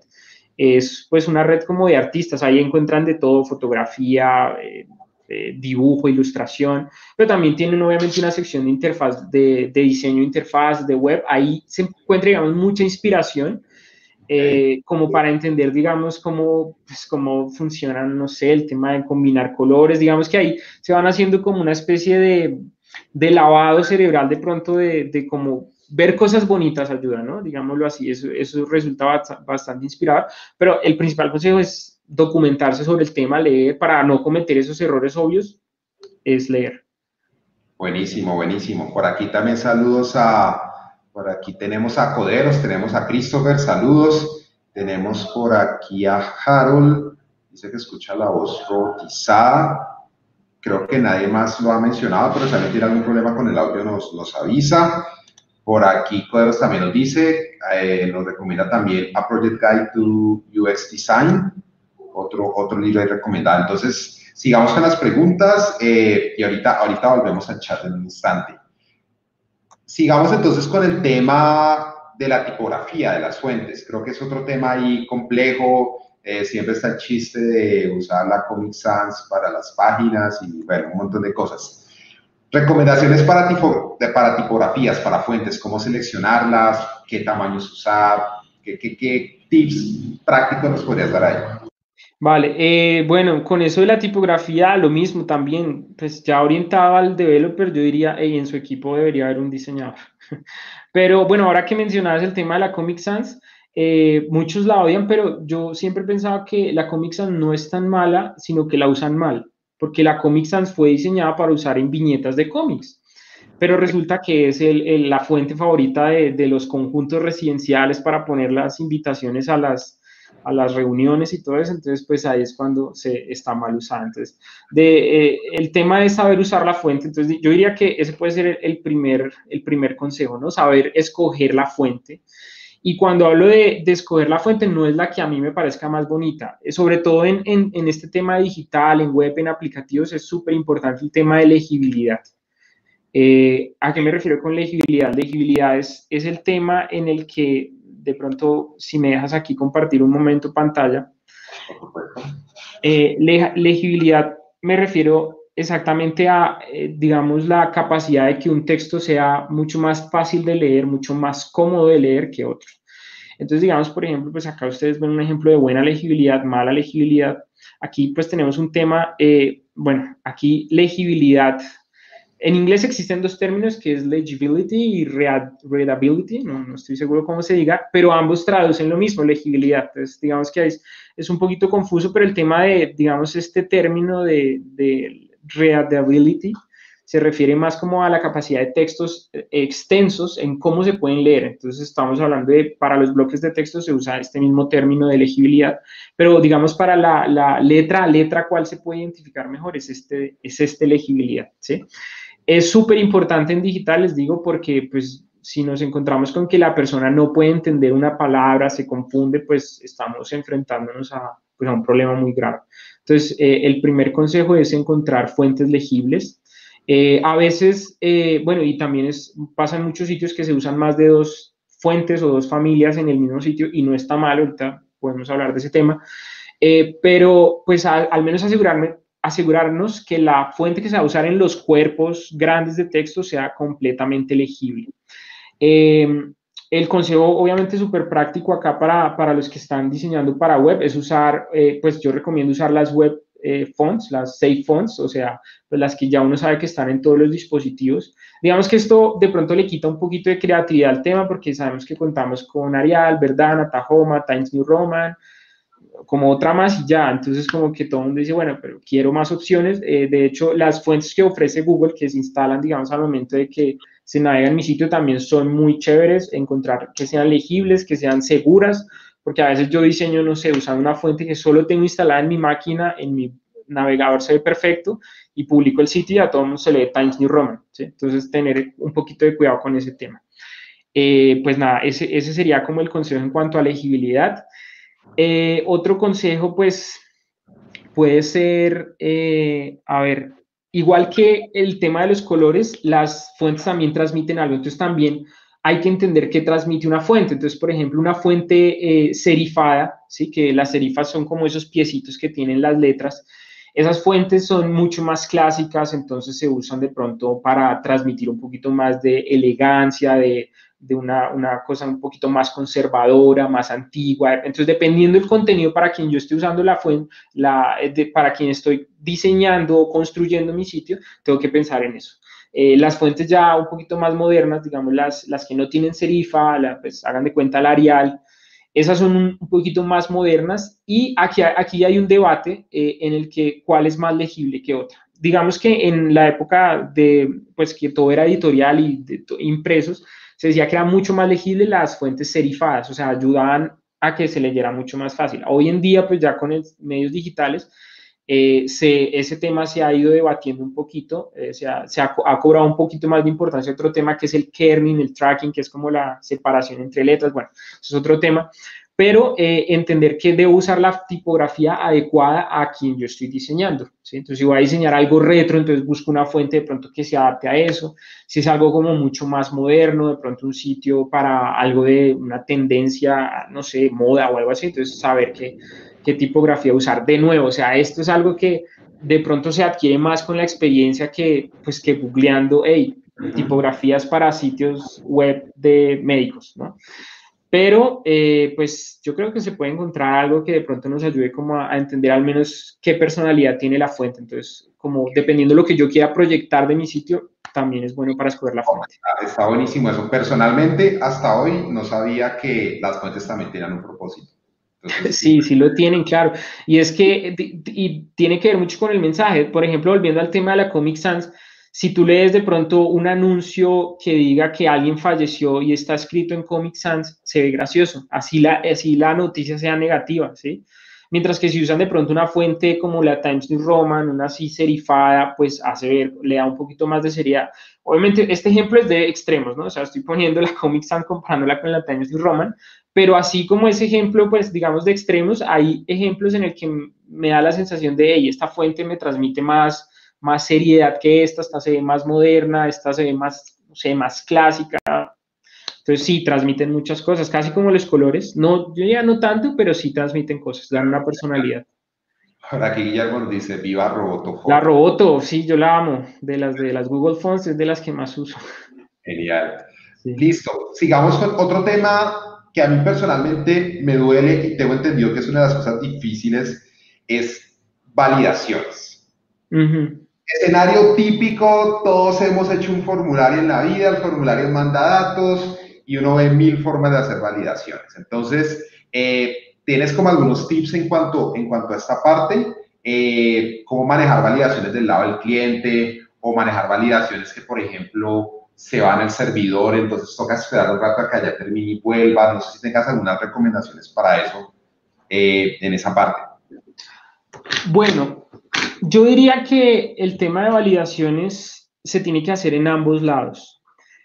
[SPEAKER 2] Es pues una red como de artistas. Ahí encuentran de todo, fotografía, eh, eh, dibujo, ilustración, pero también tienen obviamente una sección de interfaz, de, de diseño de interfaz, de web. Ahí se encuentra, digamos, mucha inspiración
[SPEAKER 1] Okay.
[SPEAKER 2] eh, como para entender, digamos, cómo, pues, cómo funcionan, no sé, el tema de combinar colores. Digamos que ahí se van haciendo como una especie de, de lavado cerebral de pronto de, de como ver cosas bonitas ayuda, ¿no? Digámoslo así, eso, eso resulta bast bastante inspirador, pero el principal consejo es documentarse sobre el tema, leer para no cometer esos errores obvios, es leer.
[SPEAKER 1] Buenísimo, buenísimo. Por aquí también saludos a, por aquí tenemos a Coderos, tenemos a Christopher, saludos. Tenemos por aquí a Harold, dice que escucha la voz robotizada. Creo que nadie más lo ha mencionado, pero si alguien tiene algún problema con el audio nos, nos avisa. Por aquí Coderos también nos dice, eh, nos recomienda también A Project Guide to U X Design, otro, otro libro ahí recomendado. Entonces, sigamos con las preguntas eh, y ahorita, ahorita volvemos al chat en un instante. Sigamos entonces con el tema de la tipografía, de las fuentes. Creo que es otro tema ahí complejo. Eh, siempre está el chiste de usar la Comic Sans para las páginas y bueno, un montón de cosas. Recomendaciones para, tipo, para tipografías, para fuentes, cómo seleccionarlas, qué tamaños usar, qué, qué, qué tips prácticos nos podrías dar ahí.
[SPEAKER 2] Vale, eh, bueno, con eso de la tipografía, lo mismo también, pues ya orientado al developer, yo diría, hey, en su equipo debería haber un diseñador. Pero bueno, ahora que mencionabas el tema de la Comic Sans, eh, muchos la odian, pero yo siempre pensaba que la Comic Sans no es tan mala, sino que la usan mal, porque la Comic Sans fue diseñada para usar en viñetas de cómics, pero resulta que es el, el, la fuente favorita de, de los conjuntos residenciales para poner las invitaciones a las a las reuniones y todo eso, entonces pues ahí es cuando se está mal usada. Entonces, de, eh, el tema de saber usar la fuente, entonces yo diría que ese puede ser el primer, el primer consejo, ¿no? Saber escoger la fuente. Y cuando hablo de, de escoger la fuente, no es la que a mí me parezca más bonita. Sobre todo en, en, en este tema digital, en web, en aplicativos, es súper importante el tema de legibilidad. Eh, ¿A qué me refiero con legibilidad? Legibilidad es, es el tema en el que de pronto, si me dejas aquí compartir un momento pantalla, eh, le, legibilidad me refiero exactamente a, eh, digamos, la capacidad de que un texto sea mucho más fácil de leer, mucho más cómodo de leer que otro. Entonces, digamos, por ejemplo, pues acá ustedes ven un ejemplo de buena legibilidad, mala legibilidad. Aquí pues tenemos un tema, eh, bueno, aquí legibilidad en inglés existen dos términos que es legibility y read, readability, no, no estoy seguro cómo se diga, pero ambos traducen lo mismo, legibilidad. Entonces, digamos que es, es un poquito confuso, pero el tema de, digamos, este término de, de readability se refiere más como a la capacidad de textos extensos en cómo se pueden leer. Entonces estamos hablando de, para los bloques de texto se usa este mismo término de legibilidad, pero digamos para la, la letra a letra, ¿cuál se puede identificar mejor? Es este, es este legibilidad, ¿sí? Es súper importante en digital, les digo, porque pues si nos encontramos con que la persona no puede entender una palabra, se confunde, pues estamos enfrentándonos a, pues, a un problema muy grave. Entonces, eh, el primer consejo es encontrar fuentes legibles. Eh, a veces, eh, bueno, y también es, pasa en muchos sitios que se usan más de dos fuentes o dos familias en el mismo sitio y no está mal, ahorita podemos hablar de ese tema, eh, pero pues a, al menos asegurarme, asegurarnos que la fuente que se va a usar en los cuerpos grandes de texto sea completamente legible. Eh, el consejo, obviamente, súper práctico acá para, para los que están diseñando para web es usar, eh, pues yo recomiendo usar las web eh, fonts, las safe fonts, o sea, pues las que ya uno sabe que están en todos los dispositivos. Digamos que esto de pronto le quita un poquito de creatividad al tema porque sabemos que contamos con Arial, Verdana, Tahoma, Times New Roman, como otra más y ya, entonces como que todo el mundo dice, bueno, pero quiero más opciones. Eh, de hecho, las fuentes que ofrece Google, que se instalan, digamos, al momento de que se navega en mi sitio, también son muy chéveres, encontrar que sean legibles, que sean seguras, porque a veces yo diseño, no sé, usando una fuente que solo tengo instalada en mi máquina, en mi navegador se ve perfecto, y publico el sitio y a todo el mundo se lee Times New Roman, ¿sí? Entonces, tener un poquito de cuidado con ese tema. Eh, pues nada, ese, ese sería como el consejo en cuanto a legibilidad. Eh, otro consejo, pues, puede ser, eh, a ver, igual que el tema de los colores, las fuentes también transmiten algo. Entonces, también hay que entender qué transmite una fuente. Entonces, por ejemplo, una fuente eh, serifada, ¿sí? Que las serifas son como esos piecitos que tienen las letras. Esas fuentes son mucho más clásicas, entonces se usan de pronto para transmitir un poquito más de elegancia, de de una, una cosa un poquito más conservadora, más antigua. Entonces, dependiendo del contenido para quien yo esté usando la fuente, la, de, para quien estoy diseñando o construyendo mi sitio, tengo que pensar en eso. Eh, las fuentes ya un poquito más modernas, digamos las, las que no tienen serifa, la, pues hagan de cuenta la Arial, esas son un, un poquito más modernas y aquí, aquí hay un debate eh, en el que cuál es más legible que otra. Digamos que en la época de, pues que todo era editorial y de, to, impresos, se decía que era mucho más legible las fuentes serifadas, o sea, ayudaban a que se leyera mucho más fácil. Hoy en día, pues ya con el, medios digitales, eh, se, ese tema se ha ido debatiendo un poquito, eh, se, ha, se ha, ha cobrado un poquito más de importancia otro tema que es el kerning, el tracking, que es como la separación entre letras, bueno, eso es otro tema, pero eh, entender que debo usar la tipografía adecuada a quien yo estoy diseñando, ¿sí? Entonces, si voy a diseñar algo retro, entonces busco una fuente de pronto que se adapte a eso. Si es algo como mucho más moderno, de pronto un sitio para algo de una tendencia, no sé, moda o algo así, entonces saber qué, qué tipografía usar. De nuevo, o sea, esto es algo que de pronto se adquiere más con la experiencia que, pues, que googleando, hey,
[SPEAKER 1] Uh-huh.
[SPEAKER 2] tipografías para sitios web de médicos, ¿no? Pero, eh, pues, yo creo que se puede encontrar algo que de pronto nos ayude como a, a entender al menos qué personalidad tiene la fuente. Entonces, como dependiendo de lo que yo quiera proyectar de mi sitio, también es bueno para escoger la fuente.
[SPEAKER 1] Oh, está buenísimo eso. Personalmente, hasta hoy no sabía que las fuentes también tenían un propósito.
[SPEAKER 2] Entonces, sí, sí lo tienen, claro. Y es que, y tiene que ver mucho con el mensaje. Por ejemplo, volviendo al tema de la Comic Sans, si tú lees de pronto un anuncio que diga que alguien falleció y está escrito en Comic Sans, se ve gracioso, así la, así la noticia sea negativa, ¿sí? Mientras que si usan de pronto una fuente como la Times New Roman, una así serifada, pues hace ver, le da un poquito más de seriedad. Obviamente, este ejemplo es de extremos, ¿no? O sea, estoy poniendo la Comic Sans comparándola con la Times New Roman, pero así como ese ejemplo, pues digamos de extremos, hay ejemplos en el que me da la sensación de, hey, esta fuente me transmite más más seriedad que esta, esta se ve más moderna, esta se ve más, no sé, más clásica. Entonces sí, transmiten muchas cosas, casi como los colores. No, yo ya no tanto, pero sí transmiten cosas, dan una personalidad.
[SPEAKER 1] Ahora aquí Guillermo nos dice, viva Roboto.
[SPEAKER 2] La Roboto, sí, yo la amo. De las de las Google Fonts es de las que más uso.
[SPEAKER 1] Genial.
[SPEAKER 2] Sí.
[SPEAKER 1] Listo. Sigamos con otro tema que a mí personalmente me duele y tengo entendido que es una de las cosas difíciles, es validaciones.
[SPEAKER 2] Uh-huh.
[SPEAKER 1] escenario típico, todos hemos hecho un formulario en la vida, el formulario manda datos y uno ve mil formas de hacer validaciones. Entonces, eh, ¿tienes como algunos tips en cuanto, en cuanto a esta parte? Eh, ¿Cómo manejar validaciones del lado del cliente o manejar validaciones que, por ejemplo, se van al servidor, entonces toca esperar un rato a que allá termine y vuelva? No sé si tengas algunas recomendaciones para eso eh, en esa parte.
[SPEAKER 2] Bueno, yo diría que el tema de validaciones se tiene que hacer en ambos lados.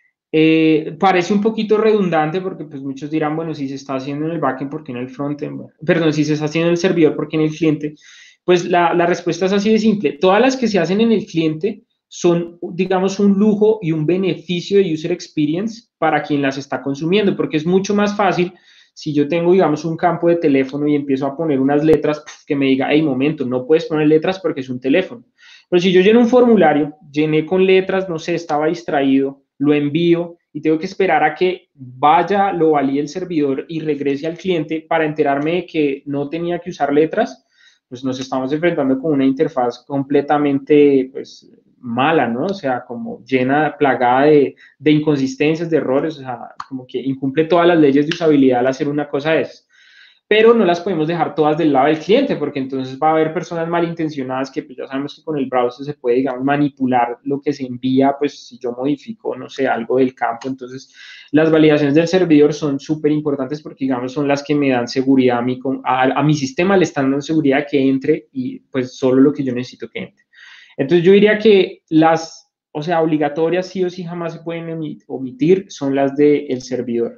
[SPEAKER 2] Eh, parece un poquito redundante porque pues muchos dirán, bueno, si se está haciendo en el backend, ¿por qué en el frontend? Bueno, perdón, si se está haciendo en el servidor, ¿por qué en el cliente? Pues la, la respuesta es así de simple. Todas las que se hacen en el cliente son, digamos, un lujo y un beneficio de user experience para quien las está consumiendo, porque es mucho más fácil si yo tengo, digamos, un campo de teléfono y empiezo a poner unas letras que me diga, hey, momento, no puedes poner letras porque es un teléfono. Pero si yo lleno un formulario, llené con letras, no sé, estaba distraído, lo envío y tengo que esperar a que vaya, lo valide el servidor y regrese al cliente para enterarme de que no tenía que usar letras, pues nos estamos enfrentando con una interfaz completamente, pues, mala, ¿no? O sea, como llena, plagada de, de inconsistencias, de errores, o sea, como que incumple todas las leyes de usabilidad al hacer una cosa de esas. Pero no las podemos dejar todas del lado del cliente, porque entonces va a haber personas malintencionadas que pues ya sabemos que con el browser se puede, digamos, manipular lo que se envía, pues si yo modifico, no sé, algo del campo. Entonces, las validaciones del servidor son súper importantes porque, digamos, son las que me dan seguridad a mi, a, a mi sistema, le están dando seguridad que entre y pues solo lo que yo necesito que entre. Entonces, yo diría que las, o sea, obligatorias sí o sí jamás se pueden omitir son las del servidor.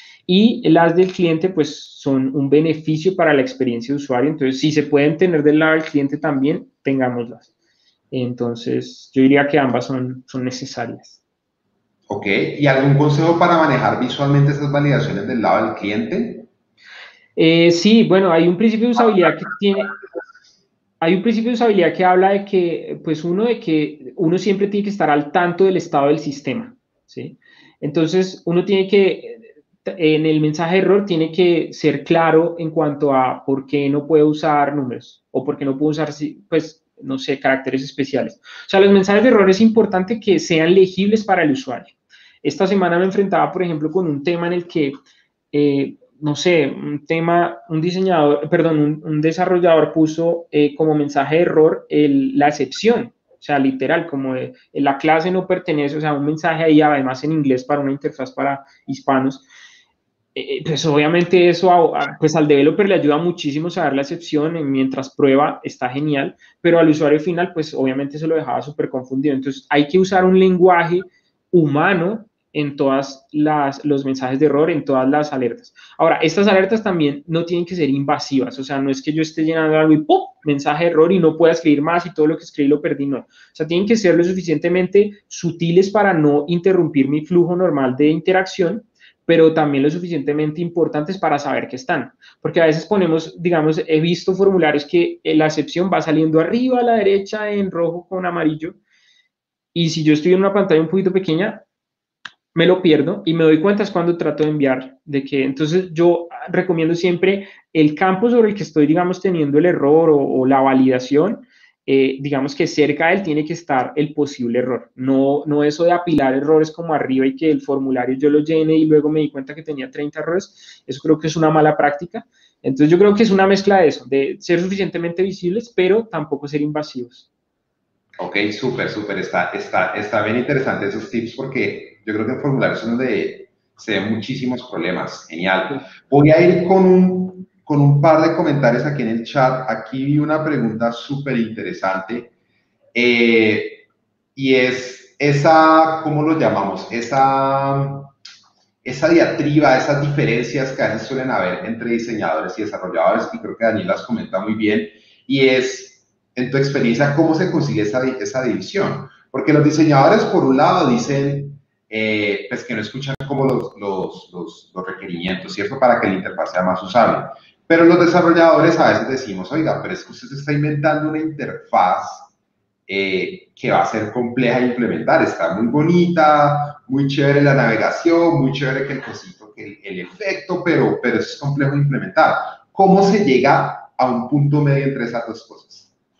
[SPEAKER 2] Y las del cliente, pues, son un beneficio para la experiencia de usuario. Entonces, si se pueden tener del lado del cliente también, tengámoslas. Entonces, yo diría que ambas son, son necesarias.
[SPEAKER 1] Ok, ¿y algún consejo para manejar visualmente esas validaciones del lado del cliente?
[SPEAKER 2] Eh, sí, bueno, hay un principio de usabilidad que tiene, hay un principio de usabilidad que habla de que, pues uno, de que uno siempre tiene que estar al tanto del estado del sistema, ¿sí? Entonces, uno tiene que, en el mensaje de error, tiene que ser claro en cuanto a por qué no puede usar números o por qué no puede usar, pues, no sé, caracteres especiales. O sea, los mensajes de error es importante que sean legibles para el usuario. Esta semana me enfrentaba, por ejemplo, con un tema en el que eh, no sé, un tema, un diseñador, perdón, un, un desarrollador puso eh, como mensaje de error el, la excepción, o sea, literal, como de, la clase no pertenece, o sea, un mensaje ahí además en inglés para una interfaz para hispanos. Eh, pues obviamente eso a, a, pues al developer le ayuda muchísimo saber la excepción, eh, mientras prueba está genial, pero al usuario final pues obviamente se lo dejaba súper confundido. Entonces hay que usar un lenguaje humano en todas las los mensajes de error, en todas las alertas. Ahora, estas alertas también no tienen que ser invasivas, o sea, no es que yo esté llenando algo y ¡pum! Mensaje de error y no pueda escribir más y todo lo que escribí lo perdí, no. O sea, tienen que ser lo suficientemente sutiles para no interrumpir mi flujo normal de interacción, pero también lo suficientemente importantes para saber que están. Porque a veces ponemos, digamos, he visto formularios que la excepción va saliendo arriba a la derecha en rojo con amarillo, y si yo estoy en una pantalla un poquito pequeña, me lo pierdo y me doy cuenta es cuando trato de enviar, de que entonces yo recomiendo siempre el campo sobre el que estoy, digamos, teniendo el error o, o la validación, eh, digamos que cerca de él tiene que estar el posible error, no, no eso de apilar errores como arriba y que el formulario yo lo llene y luego me di cuenta que tenía treinta errores, eso creo que es una mala práctica. Entonces yo creo que es una mezcla de eso, de ser suficientemente visibles, pero tampoco ser invasivos.
[SPEAKER 1] Ok, súper, súper. Está, está, está bien interesante esos tips porque yo creo que en formularios es donde se ven muchísimos problemas. Genial. Voy a ir con un, con un par de comentarios aquí en el chat. Aquí vi una pregunta súper interesante eh, y es esa, ¿cómo lo llamamos? Esa, esa diatriba, esas diferencias que a veces suelen haber entre diseñadores y desarrolladores, y creo que Daniel las comenta muy bien, y es, en tu experiencia, ¿cómo se consigue esa, esa división? Porque los diseñadores, por un lado, dicen eh, pues que no escuchan como los, los, los, los requerimientos, ¿cierto? Para que la interfaz sea más usable. Pero los desarrolladores a veces decimos, oiga, pero es que usted se está inventando una interfaz eh, que va a ser compleja de implementar. Está muy bonita, muy chévere la navegación, muy chévere que el cosito, que el, el efecto, pero, pero es complejo de implementar. ¿Cómo se llega a un punto medio entre esas dos cosas?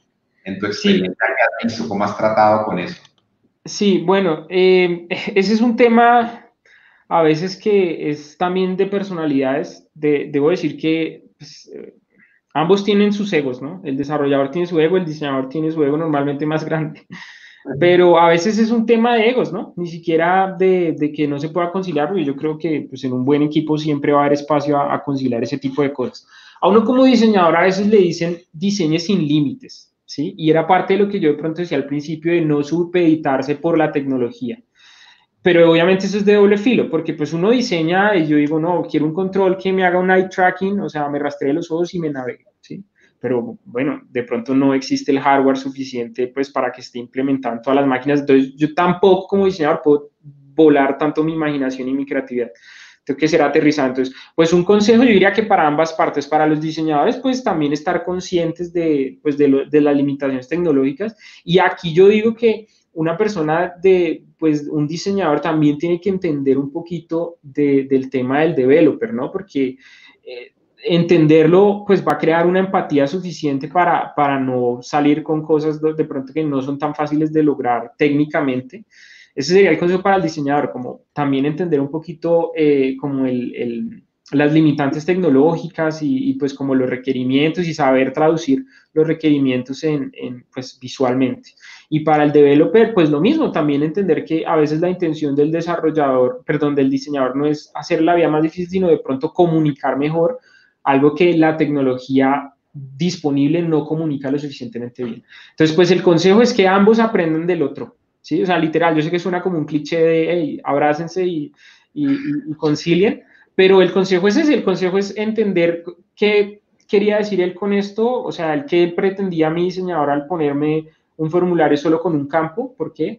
[SPEAKER 1] En tu
[SPEAKER 2] Sí,
[SPEAKER 1] experiencia, ¿qué has visto? ¿Cómo has tratado con eso?
[SPEAKER 2] sí, bueno, eh, ese es un tema a veces que es también de personalidades. De- debo decir que pues, eh, ambos tienen sus egos, ¿no? El desarrollador tiene su ego, el diseñador tiene su ego normalmente más grande. Pero a veces es un tema de egos, ¿no? Ni siquiera de, de que no se pueda conciliar, porque yo creo que pues, en un buen equipo siempre va a haber espacio a, a conciliar ese tipo de cosas. A uno como diseñador a veces le dicen diseñe sin límites, ¿sí? Y era parte de lo que yo de pronto decía al principio de no supeditarse por la tecnología. Pero obviamente eso es de doble filo, porque pues uno diseña y yo digo, no, quiero un control que me haga un eye tracking, o sea, me rastree los ojos y me navegue, ¿sí? Pero bueno, de pronto no existe el hardware suficiente pues para que esté implementado en todas las máquinas, entonces yo tampoco como diseñador puedo volar tanto mi imaginación y mi creatividad. Tengo que ser aterrizado. Entonces, pues un consejo yo diría que para ambas partes, para los diseñadores, pues también estar conscientes de, pues, de, lo, de las limitaciones tecnológicas. Y aquí yo digo que una persona de, pues un diseñador también tiene que entender un poquito de, del tema del developer, ¿no? Porque eh, entenderlo, pues va a crear una empatía suficiente para, para no salir con cosas de pronto que no son tan fáciles de lograr técnicamente. Ese sería el consejo para el diseñador, como también entender un poquito eh, como el, el, las limitantes tecnológicas y, y, pues como los requerimientos y saber traducir los requerimientos en, en, pues visualmente. Y para el developer, pues lo mismo, también entender que a veces la intención del desarrollador, perdón, del diseñador no es hacer la vida más difícil, sino de pronto comunicar mejor algo que la tecnología disponible no comunica lo suficientemente bien. Entonces, pues el consejo es que ambos aprendan del otro, ¿sí? O sea, literal, yo sé que suena como un cliché de, hey, abrácense y, y, y, y concilien, pero el consejo es ese, el consejo es entender qué quería decir él con esto, o sea, el que pretendía mi diseñador al ponerme un formulario solo con un campo, ¿por qué?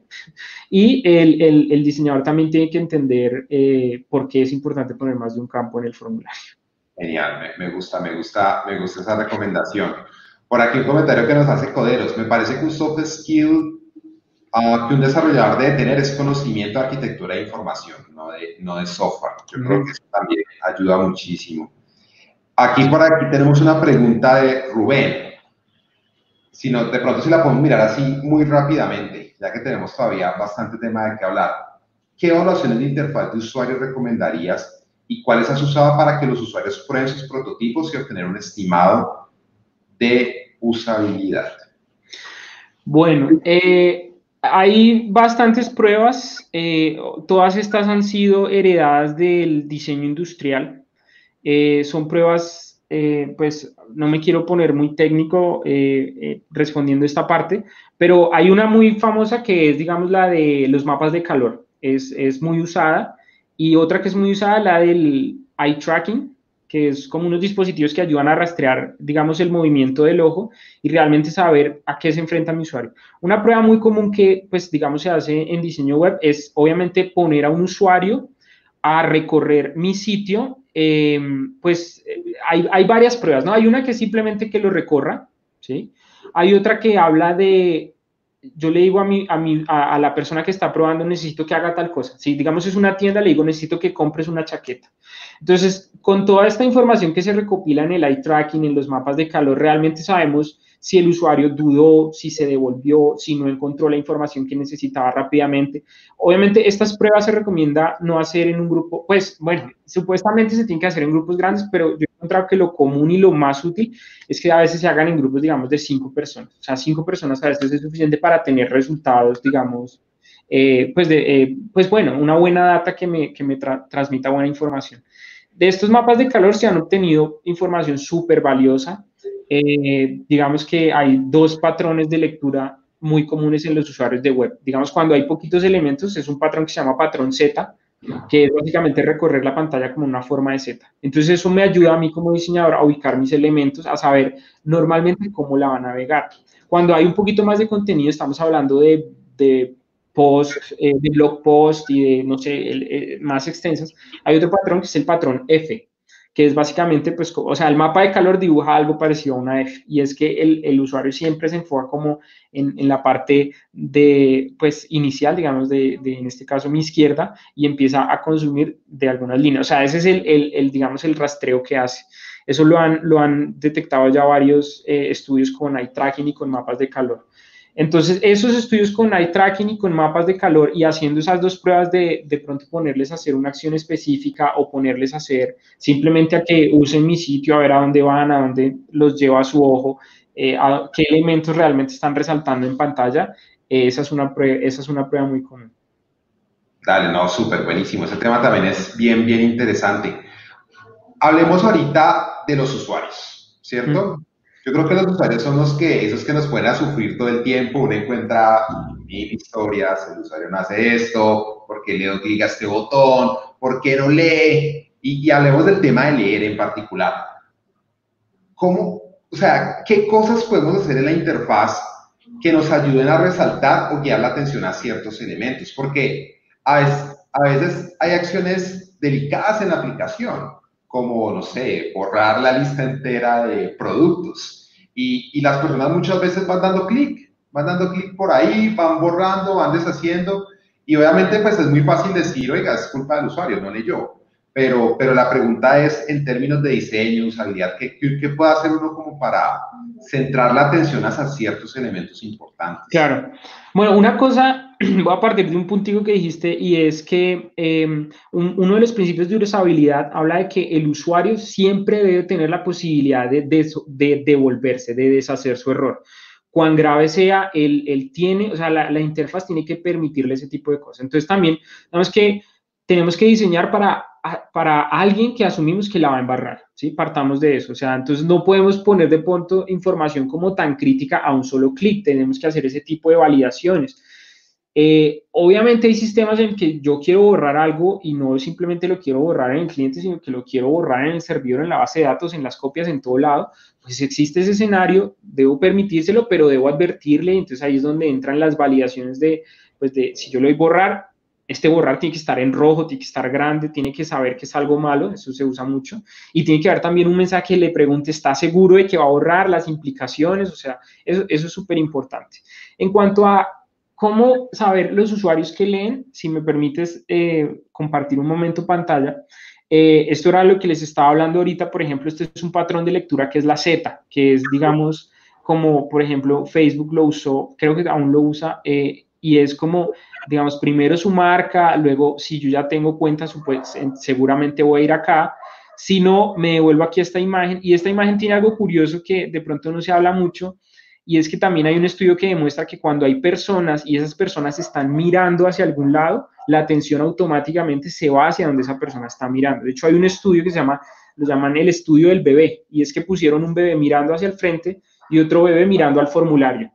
[SPEAKER 2] Y el, el, el diseñador también tiene que entender eh, por qué es importante poner más de un campo en el formulario.
[SPEAKER 1] Genial, me, me gusta, me gusta, me gusta esa recomendación. Por aquí un comentario que nos hace Coderos. Me parece que un soft skill uh, que un desarrollador debe tener es conocimiento de arquitectura de información, no de, no de software. Yo creo que eso también ayuda muchísimo. Aquí por aquí tenemos una pregunta de Rubén. Si no, de pronto si la podemos mirar así muy rápidamente, ya que tenemos todavía bastante tema de qué hablar. ¿Qué evaluaciones de interfaz de usuario recomendarías y cuáles has usado para que los usuarios prueben sus prototipos y obtener un estimado de usabilidad?
[SPEAKER 2] Bueno, eh, hay bastantes pruebas, eh, todas estas han sido heredadas del diseño industrial. Eh, son pruebas, eh, pues no me quiero poner muy técnico eh, eh, respondiendo esta parte, pero hay una muy famosa que es, digamos, la de los mapas de calor. Es, es muy usada. Y otra que es muy usada, la del eye tracking, que es como unos dispositivos que ayudan a rastrear, digamos, el movimiento del ojo y realmente saber a qué se enfrenta mi usuario. Una prueba muy común que, pues, digamos, se hace en diseño web es, obviamente, poner a un usuario a recorrer mi sitio, eh, pues hay, hay, varias pruebas, ¿no? Hay una que es simplemente que lo recorra, ¿sí? Hay otra que habla de, yo le digo a, mi, a, mi, a, a la persona que está probando, necesito que haga tal cosa. Si digamos es una tienda, le digo, necesito que compres una chaqueta. Entonces, con toda esta información que se recopila en el eye tracking, en los mapas de calor, realmente sabemos si el usuario dudó, si se devolvió, si no encontró la información que necesitaba rápidamente. Obviamente, estas pruebas se recomienda no hacer en un grupo, pues, bueno, supuestamente se tienen que hacer en grupos grandes, pero yo he encontrado que lo común y lo más útil es que a veces se hagan en grupos, digamos, de cinco personas. O sea, cinco personas a veces es suficiente para tener resultados, digamos, eh, pues, de, eh, pues bueno, una buena data que me, que me tra transmita buena información. De estos mapas de calor se han obtenido información súper valiosa. Eh, digamos que hay dos patrones de lectura muy comunes en los usuarios de web. Digamos, cuando hay poquitos elementos, es un patrón que se llama patrón Z, que es básicamente recorrer la pantalla como una forma de Z. Entonces, eso me ayuda a mí como diseñador a ubicar mis elementos, a saber normalmente cómo la va a navegar. Cuando hay un poquito más de contenido, estamos hablando de, de post, eh, de blog post y de, no sé, el, eh, más extensas, hay otro patrón que es el patrón F, que es básicamente, pues, o sea, el mapa de calor dibuja algo parecido a una F, y es que el, el usuario siempre se enfoca como en, en, la parte de, pues, inicial, digamos, de, de, en este caso, mi izquierda, y empieza a consumir de algunas líneas. O sea, ese es el, el, el digamos, el rastreo que hace. Eso lo han, lo han detectado ya varios eh, estudios con eye tracking y con mapas de calor. Entonces, esos estudios con eye tracking y con mapas de calor y haciendo esas dos pruebas de, de pronto ponerles a hacer una acción específica o ponerles a hacer simplemente a que usen mi sitio, a ver a dónde van, a dónde los lleva su ojo, eh, a qué elementos realmente están resaltando en pantalla, eh, esa, es una prueba, esa es una prueba muy común.
[SPEAKER 1] Dale, no, súper buenísimo. Ese tema también es bien, bien interesante. Hablemos ahorita de los usuarios, ¿cierto?
[SPEAKER 2] Mm.
[SPEAKER 1] Yo creo que los usuarios son los que, esos que nos pueden a sufrir todo el tiempo. Uno encuentra mil historias, el usuario no hace esto, ¿por qué le doy clic a este botón? ¿Por qué no lee? Y, y hablemos del tema de leer en particular. ¿Cómo, o sea, qué cosas podemos hacer en la interfaz que nos ayuden a resaltar o guiar la atención a ciertos elementos? Porque a veces, a veces hay acciones delicadas en la aplicación, como, no sé, borrar la lista entera de productos. Y, y las personas muchas veces van dando clic, van dando clic por ahí, van borrando, van deshaciendo. Y obviamente pues es muy fácil decir, oiga, es culpa del usuario, no leyó. Pero, pero la pregunta es, en términos de diseño, usabilidad, ¿qué, qué, qué puede hacer uno como para centrar la atención hacia ciertos elementos importantes?
[SPEAKER 2] Claro. Bueno, una cosa, voy a partir de un puntico que dijiste, y es que eh, un, uno de los principios de usabilidad habla de que el usuario siempre debe tener la posibilidad de, de, de devolverse, de deshacer su error. Cuán grave sea, él, él tiene, o sea, la, la interfaz tiene que permitirle ese tipo de cosas. Entonces también, tenemos que, tenemos que diseñar para, para alguien que asumimos que la va a embarrar, ¿sí? Partamos de eso. O sea, entonces no podemos poner de pronto información como tan crítica a un solo clic. Tenemos que hacer ese tipo de validaciones. Eh, obviamente hay sistemas en que yo quiero borrar algo y no simplemente lo quiero borrar en el cliente, sino que lo quiero borrar en el servidor, en la base de datos, en las copias, en todo lado. Pues si existe ese escenario, debo permitírselo, pero debo advertirle. Entonces ahí es donde entran las validaciones de, pues de si yo lo doy borrar, este borrar tiene que estar en rojo, tiene que estar grande, tiene que saber que es algo malo, eso se usa mucho, y tiene que haber también un mensaje que le pregunte, ¿está seguro de que va a borrar las implicaciones? O sea, eso, eso es súper importante. En cuanto a cómo saber los usuarios que leen, si me permites eh, compartir un momento pantalla, eh, esto era lo que les estaba hablando ahorita, por ejemplo, este es un patrón de lectura que es la Z, que es, digamos, como, por ejemplo, Facebook lo usó, creo que aún lo usa, eh, y es como digamos, primero su marca, luego si yo ya tengo cuenta, pues, seguramente voy a ir acá, si no, me devuelvo aquí a esta imagen, y esta imagen tiene algo curioso que de pronto no se habla mucho, y es que también hay un estudio que demuestra que cuando hay personas y esas personas están mirando hacia algún lado, la atención automáticamente se va hacia donde esa persona está mirando. De hecho, hay un estudio que se llama, lo llaman el estudio del bebé, y es que pusieron un bebé mirando hacia el frente y otro bebé mirando al formulario.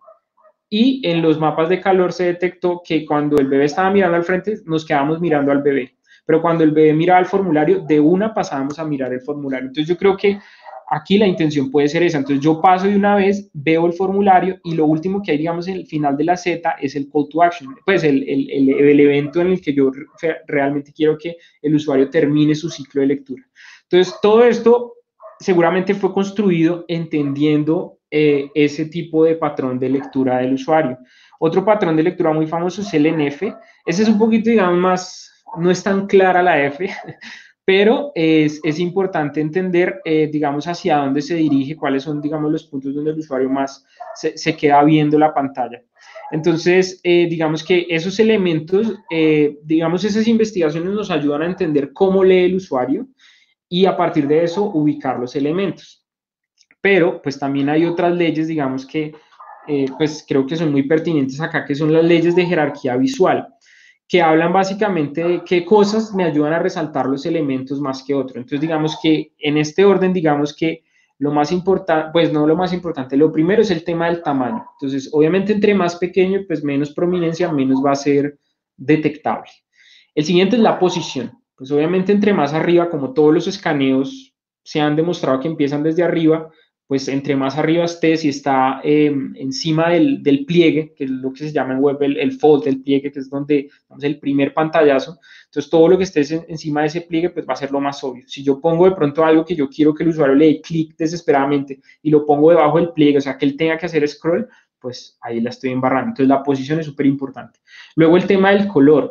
[SPEAKER 2] Y en los mapas de calor se detectó que cuando el bebé estaba mirando al frente, nos quedábamos mirando al bebé. Pero cuando el bebé miraba el formulario, de una pasábamos a mirar el formulario. Entonces yo creo que aquí la intención puede ser esa. Entonces yo paso de una vez, veo el formulario y lo último que hay, digamos, en el final de la Z es el call to action, pues el, el, el, el evento en el que yo realmente quiero que el usuario termine su ciclo de lectura. Entonces todo esto seguramente fue construido entendiendo eh, ese tipo de patrón de lectura del usuario. Otro patrón de lectura muy famoso es el N F. Ese es un poquito, digamos, más, no es tan clara la F, pero es, es importante entender, eh, digamos, hacia dónde se dirige, cuáles son, digamos, los puntos donde el usuario más se, se queda viendo la pantalla. Entonces, eh, digamos que esos elementos, eh, digamos, esas investigaciones nos ayudan a entender cómo lee el usuario y a partir de eso ubicar los elementos. Pero pues también hay otras leyes, digamos que eh, pues creo que son muy pertinentes acá, que son las leyes de jerarquía visual, que hablan básicamente de qué cosas me ayudan a resaltar los elementos más que otros. Entonces digamos que en este orden, digamos que lo más importante, pues no lo más importante, lo primero es el tema del tamaño. Entonces obviamente entre más pequeño, pues menos prominencia, menos va a ser detectable. El siguiente es la posición. Pues obviamente entre más arriba, como todos los escaneos se han demostrado que empiezan desde arriba, pues entre más arriba esté, si está eh, encima del, del, pliegue, que es lo que se llama en web el, el fold, el pliegue, que es donde, vamos, el primer pantallazo, entonces todo lo que esté en, encima de ese pliegue, pues va a ser lo más obvio. Si yo pongo de pronto algo que yo quiero que el usuario le dé clic desesperadamente y lo pongo debajo del pliegue, o sea, que él tenga que hacer scroll, pues ahí la estoy embarrando. Entonces la posición es súper importante. Luego el tema del color.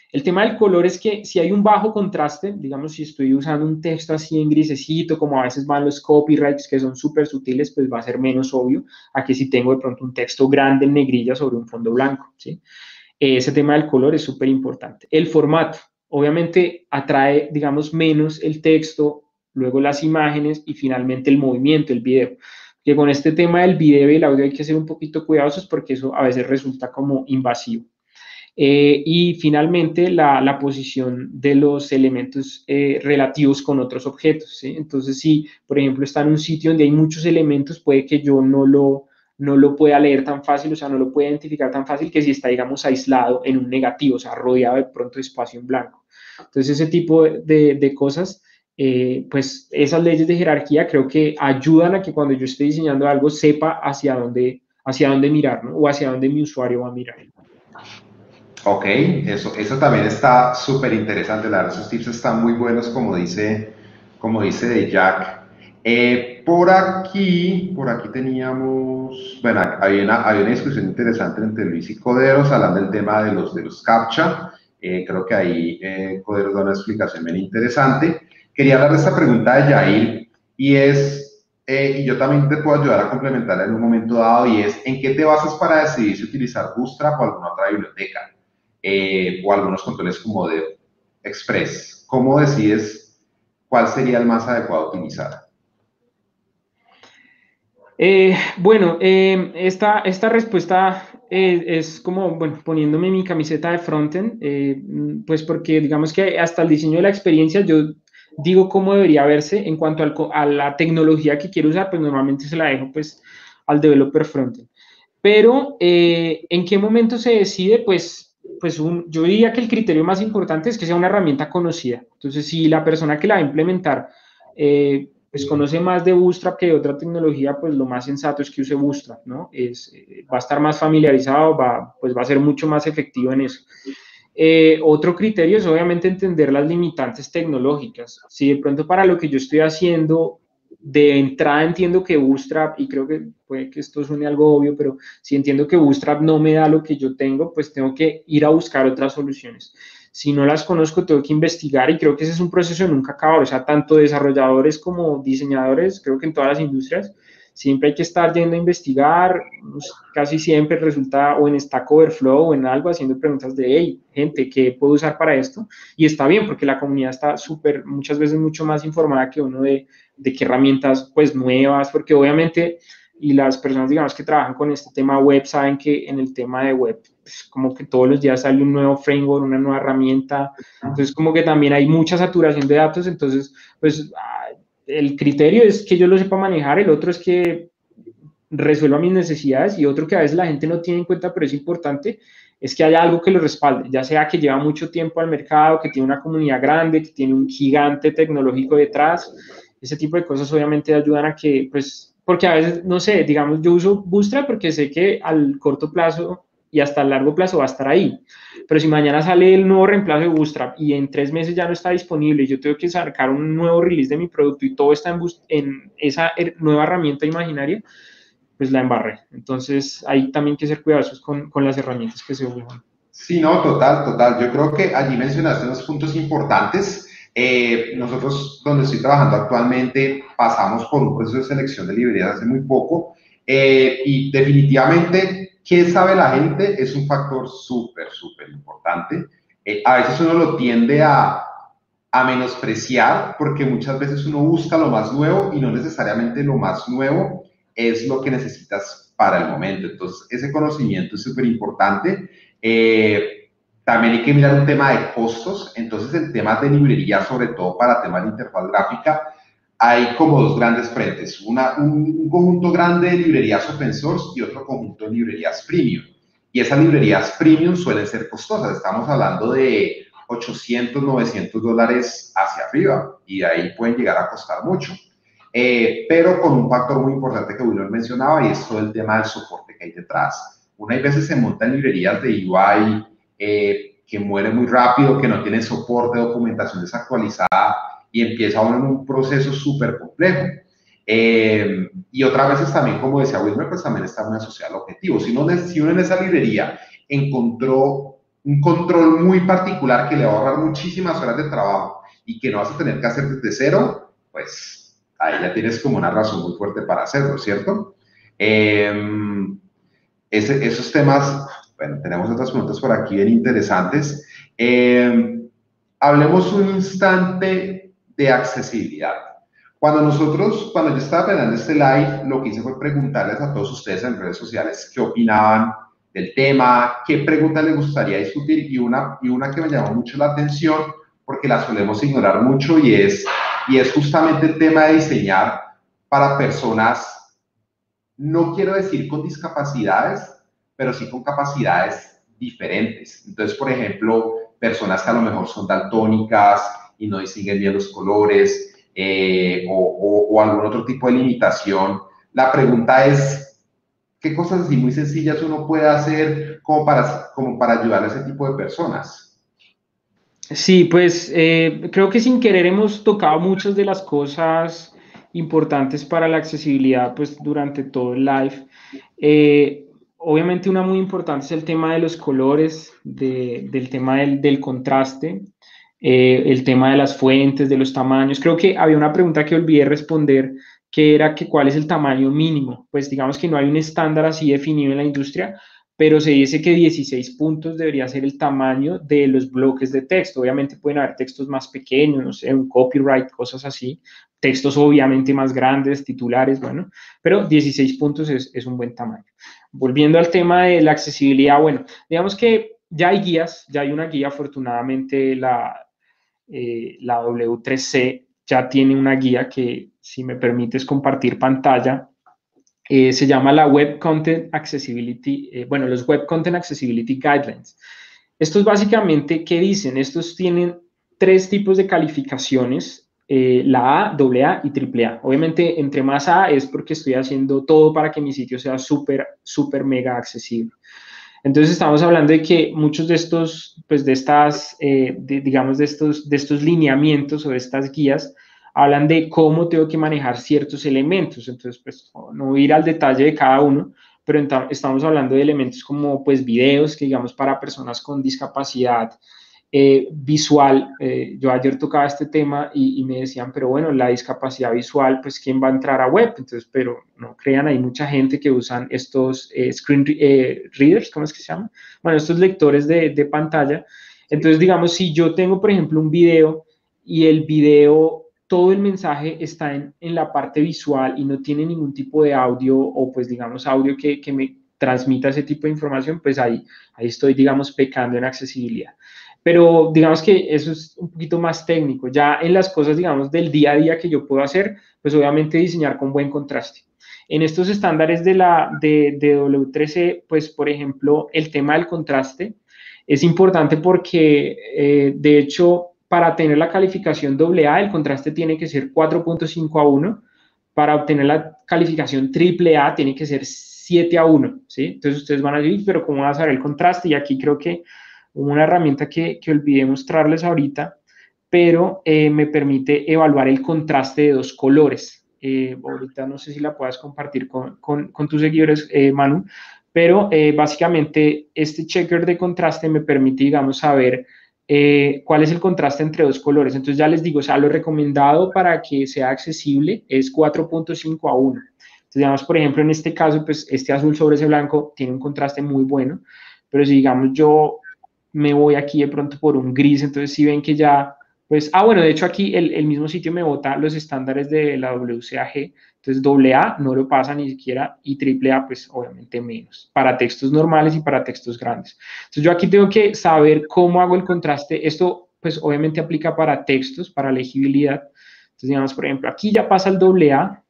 [SPEAKER 2] El tema del color es que si hay un bajo contraste, digamos, si estoy usando un texto así en grisecito, como a veces van los copyrights que son súper sutiles, pues va a ser menos obvio a que si tengo de pronto un texto grande en negrilla sobre un fondo blanco, ¿sí? Ese tema del color es súper importante. El formato, obviamente, atrae, digamos, menos el texto, luego las imágenes y finalmente el movimiento, el video. Que con este tema del video y el audio hay que ser un poquito cuidadosos porque eso a veces resulta como invasivo. Eh, y finalmente la, la, posición de los elementos eh, relativos con otros objetos, ¿sí? Entonces, si, por ejemplo, está en un sitio donde hay muchos elementos, puede que yo no lo, no lo pueda leer tan fácil, o sea, no lo pueda identificar tan fácil que si está, digamos, aislado en un negativo, o sea, rodeado de pronto de espacio en blanco. Entonces, ese tipo de, de cosas, eh, pues esas leyes de jerarquía creo que ayudan a que cuando yo esté diseñando algo sepa hacia dónde, hacia dónde mirar, ¿no? O hacia dónde mi usuario va a mirar.
[SPEAKER 1] Ok, eso, eso también está súper interesante, la verdad, esos tips están muy buenos, como dice, como dice de Jack. Eh, por aquí, por aquí teníamos, bueno, había una, había una discusión interesante entre Luis y Coderos, hablando del tema de los, de los CAPTCHA. Eh, creo que ahí eh, Coderos da una explicación bien interesante. Quería hablar de esta pregunta de Jair, y es, eh, y yo también te puedo ayudar a complementarla en un momento dado, y es, ¿en qué te basas para decidir si utilizar Bootstrap o alguna otra biblioteca? Eh, o algunos controles como de Express. ¿Cómo decides cuál sería el más adecuado utilizar?
[SPEAKER 2] Eh, bueno, eh, esta, esta respuesta eh, es como, bueno, poniéndome mi camiseta de frontend, eh, pues porque digamos que hasta el diseño de la experiencia yo digo cómo debería verse en cuanto al, a la tecnología que quiero usar, pues normalmente se la dejo pues al developer frontend. Pero, eh, ¿en qué momento se decide? Pues, pues un, yo diría que el criterio más importante es que sea una herramienta conocida. Entonces, si la persona que la va a implementar eh, pues conoce más de Bootstrap que de otra tecnología, pues lo más sensato es que use Bootstrap, ¿no? Es, eh, va a estar más familiarizado, va, pues va a ser mucho más efectivo en eso. Eh, otro criterio es obviamente entender las limitantes tecnológicas. Si de pronto para lo que yo estoy haciendo, de entrada entiendo que Bootstrap, y creo que puede que esto suene algo obvio, pero si entiendo que Bootstrap no me da lo que yo tengo, pues tengo que ir a buscar otras soluciones. Si no las conozco, tengo que investigar y creo que ese es un proceso de nunca acabar. O sea, tanto desarrolladores como diseñadores, creo que en todas las industrias, siempre hay que estar yendo a investigar, casi siempre resulta o en Stack Overflow o en algo haciendo preguntas de, hey, gente, ¿qué puedo usar para esto? Y está bien porque la comunidad está súper, muchas veces mucho más informada que uno de, de qué herramientas pues nuevas, porque obviamente, y las personas digamos que trabajan con este tema web saben que en el tema de web, pues, como que todos los días sale un nuevo framework, una nueva herramienta, entonces como que también hay mucha saturación de datos, entonces pues el criterio es que yo lo sepa manejar, el otro es que resuelva mis necesidades y otro que a veces la gente no tiene en cuenta, pero es importante, es que haya algo que lo respalde, ya sea que lleva mucho tiempo al mercado, que tiene una comunidad grande, que tiene un gigante tecnológico detrás, ese tipo de cosas obviamente ayudan a que, pues, porque a veces, no sé, digamos, yo uso Bootstrap porque sé que al corto plazo y hasta el largo plazo va a estar ahí. Pero si mañana sale el nuevo reemplazo de Bootstrap y en tres meses ya no está disponible y yo tengo que sacar un nuevo release de mi producto y todo está en, en esa nueva herramienta imaginaria, pues la embarré. Entonces, hay también que ser cuidadosos con, con las herramientas que se usan.
[SPEAKER 1] Sí, no, total, total. Yo creo que allí mencionaste unos puntos importantes. Eh, nosotros, donde estoy trabajando actualmente, pasamos por un proceso de selección de librerías hace muy poco, eh, y definitivamente, ¿qué sabe la gente? Es un factor súper, súper importante. Eh, a veces uno lo tiende a, a menospreciar porque muchas veces uno busca lo más nuevo y no necesariamente lo más nuevo es lo que necesitas para el momento. Entonces, ese conocimiento es súper importante. Eh, también hay que mirar un tema de costos. Entonces, en temas de librería, sobre todo para temas de interfaz gráfica, hay como dos grandes frentes. Una, un, un conjunto grande de librerías open source y otro conjunto de librerías premium. Y esas librerías premium suelen ser costosas. Estamos hablando de ochocientos, novecientos dólares hacia arriba y de ahí pueden llegar a costar mucho. Eh, pero con un factor muy importante que Wilmer mencionaba y es todo el tema del soporte que hay detrás. Una y veces se montan librerías de U I eh, que mueren muy rápido, que no tienen soporte, documentación desactualizada y empieza uno en un proceso súper complejo. Eh, y otras veces también, como decía Wilmer, pues también está muy asociado al objetivo. Si uno, si uno en esa librería encontró un control muy particular que le va a ahorrar muchísimas horas de trabajo y que no vas a tener que hacer desde cero, pues ahí ya tienes como una razón muy fuerte para hacerlo, ¿cierto? Eh, ese, esos temas, bueno, tenemos otras preguntas por aquí bien interesantes. Eh, hablemos un instante de accesibilidad. Cuando nosotros, cuando yo estaba planeando este live, lo que hice fue preguntarles a todos ustedes en redes sociales qué opinaban del tema, qué preguntas les gustaría discutir, y una, y una que me llamó mucho la atención, porque la solemos ignorar mucho, y es, y es justamente el tema de diseñar para personas, no quiero decir con discapacidades, pero sí con capacidades diferentes. Entonces, por ejemplo, personas que a lo mejor son daltónicas y no distinguen bien los colores, eh, o, o, o algún otro tipo de limitación. La pregunta es, ¿qué cosas así muy sencillas uno puede hacer como para, como para ayudar a ese tipo de personas?
[SPEAKER 2] Sí, pues eh, creo que sin querer hemos tocado muchas de las cosas importantes para la accesibilidad pues durante todo el live. Eh, obviamente una muy importante es el tema de los colores, de- del tema del, del contraste, eh, el tema de las fuentes, de los tamaños. Creo que había una pregunta que olvidé responder, que era que cuál es el tamaño mínimo. Pues digamos que no hay un estándar así definido en la industria, pero se dice que dieciséis puntos debería ser el tamaño de los bloques de texto. Obviamente pueden haber textos más pequeños, no sé, un copyright, cosas así, textos obviamente más grandes, titulares, bueno, pero dieciséis puntos es, es un buen tamaño. Volviendo al tema de la accesibilidad, bueno, digamos que ya hay guías, ya hay una guía, afortunadamente la, eh, la W tres C ya tiene una guía que, si me permites compartir pantalla, eh, se llama la Web Content Accessibility, eh, bueno, los Web Content Accessibility Guidelines. Estos básicamente, ¿qué dicen? Estos tienen tres tipos de calificaciones, eh, la A, doble A y triple A. Obviamente, entre más A es porque estoy haciendo todo para que mi sitio sea súper, súper mega accesible. Entonces estamos hablando de que muchos de estos, pues de estas, eh, de, digamos, de estos, de estos lineamientos o de estas guías hablan de cómo tengo que manejar ciertos elementos. Entonces, pues no ir al detalle de cada uno, pero estamos hablando de elementos como pues videos que digamos para personas con discapacidad eh, visual. Eh, yo ayer tocaba este tema y, y, me decían, pero bueno, la discapacidad visual, pues ¿quién va a entrar a web? Entonces, pero no crean, hay mucha gente que usan estos eh, screen eh, readers, ¿cómo es que se llama? Bueno, estos lectores de, de pantalla. Entonces, digamos, si yo tengo, por ejemplo, un video y el video, todo el mensaje está en, en la parte visual y no tiene ningún tipo de audio o pues digamos audio que, que me transmita ese tipo de información, pues ahí, ahí estoy, digamos, pecando en accesibilidad. Pero digamos que eso es un poquito más técnico. Ya en las cosas, digamos, del día a día que yo puedo hacer, pues obviamente diseñar con buen contraste. En estos estándares de la de, de W tres C, pues por ejemplo, el tema del contraste es importante porque, eh, de hecho, para tener la calificación doble A, el contraste tiene que ser cuatro punto cinco a uno. Para obtener la calificación triple A, tiene que ser siete a uno, ¿sí? Entonces ustedes van a decir, pero ¿cómo vas a ver el contraste? Y aquí creo que una herramienta que, que olvidé mostrarles ahorita, pero eh, me permite evaluar el contraste de dos colores. Eh, ahorita no sé si la puedas compartir con, con, con tus seguidores, eh, Manu, pero eh, básicamente este checker de contraste me permite, digamos, saber eh, cuál es el contraste entre dos colores. Entonces ya les digo, o sea, lo recomendado para que sea accesible es cuatro punto cinco a uno. Entonces, digamos, por ejemplo, en este caso, pues este azul sobre ese blanco tiene un contraste muy bueno, pero si digamos yo me voy aquí de pronto por un gris, entonces si ven que ya, pues, ah, bueno, de hecho aquí el, el mismo sitio me bota los estándares de la W C A G, entonces doble A no lo pasa ni siquiera y triple A pues obviamente menos, para textos normales y para textos grandes. Entonces yo aquí tengo que saber cómo hago el contraste, esto pues obviamente aplica para textos, para legibilidad, entonces digamos por ejemplo aquí ya pasa el doble A,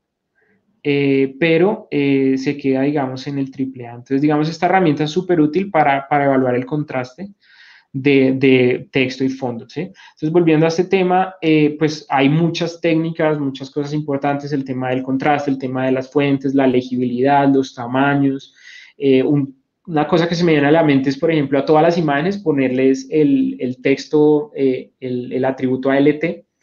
[SPEAKER 2] eh, pero eh, se queda, digamos, en el triple A. Entonces, digamos, esta herramienta es súper útil para, para evaluar el contraste de, de, texto y fondo, ¿sí? Entonces, volviendo a este tema, eh, pues hay muchas técnicas, muchas cosas importantes, el tema del contraste, el tema de las fuentes, la legibilidad, los tamaños. Eh, un, una cosa que se me viene a la mente es, por ejemplo, a todas las imágenes ponerles el, el texto, eh, el, el atributo A L T,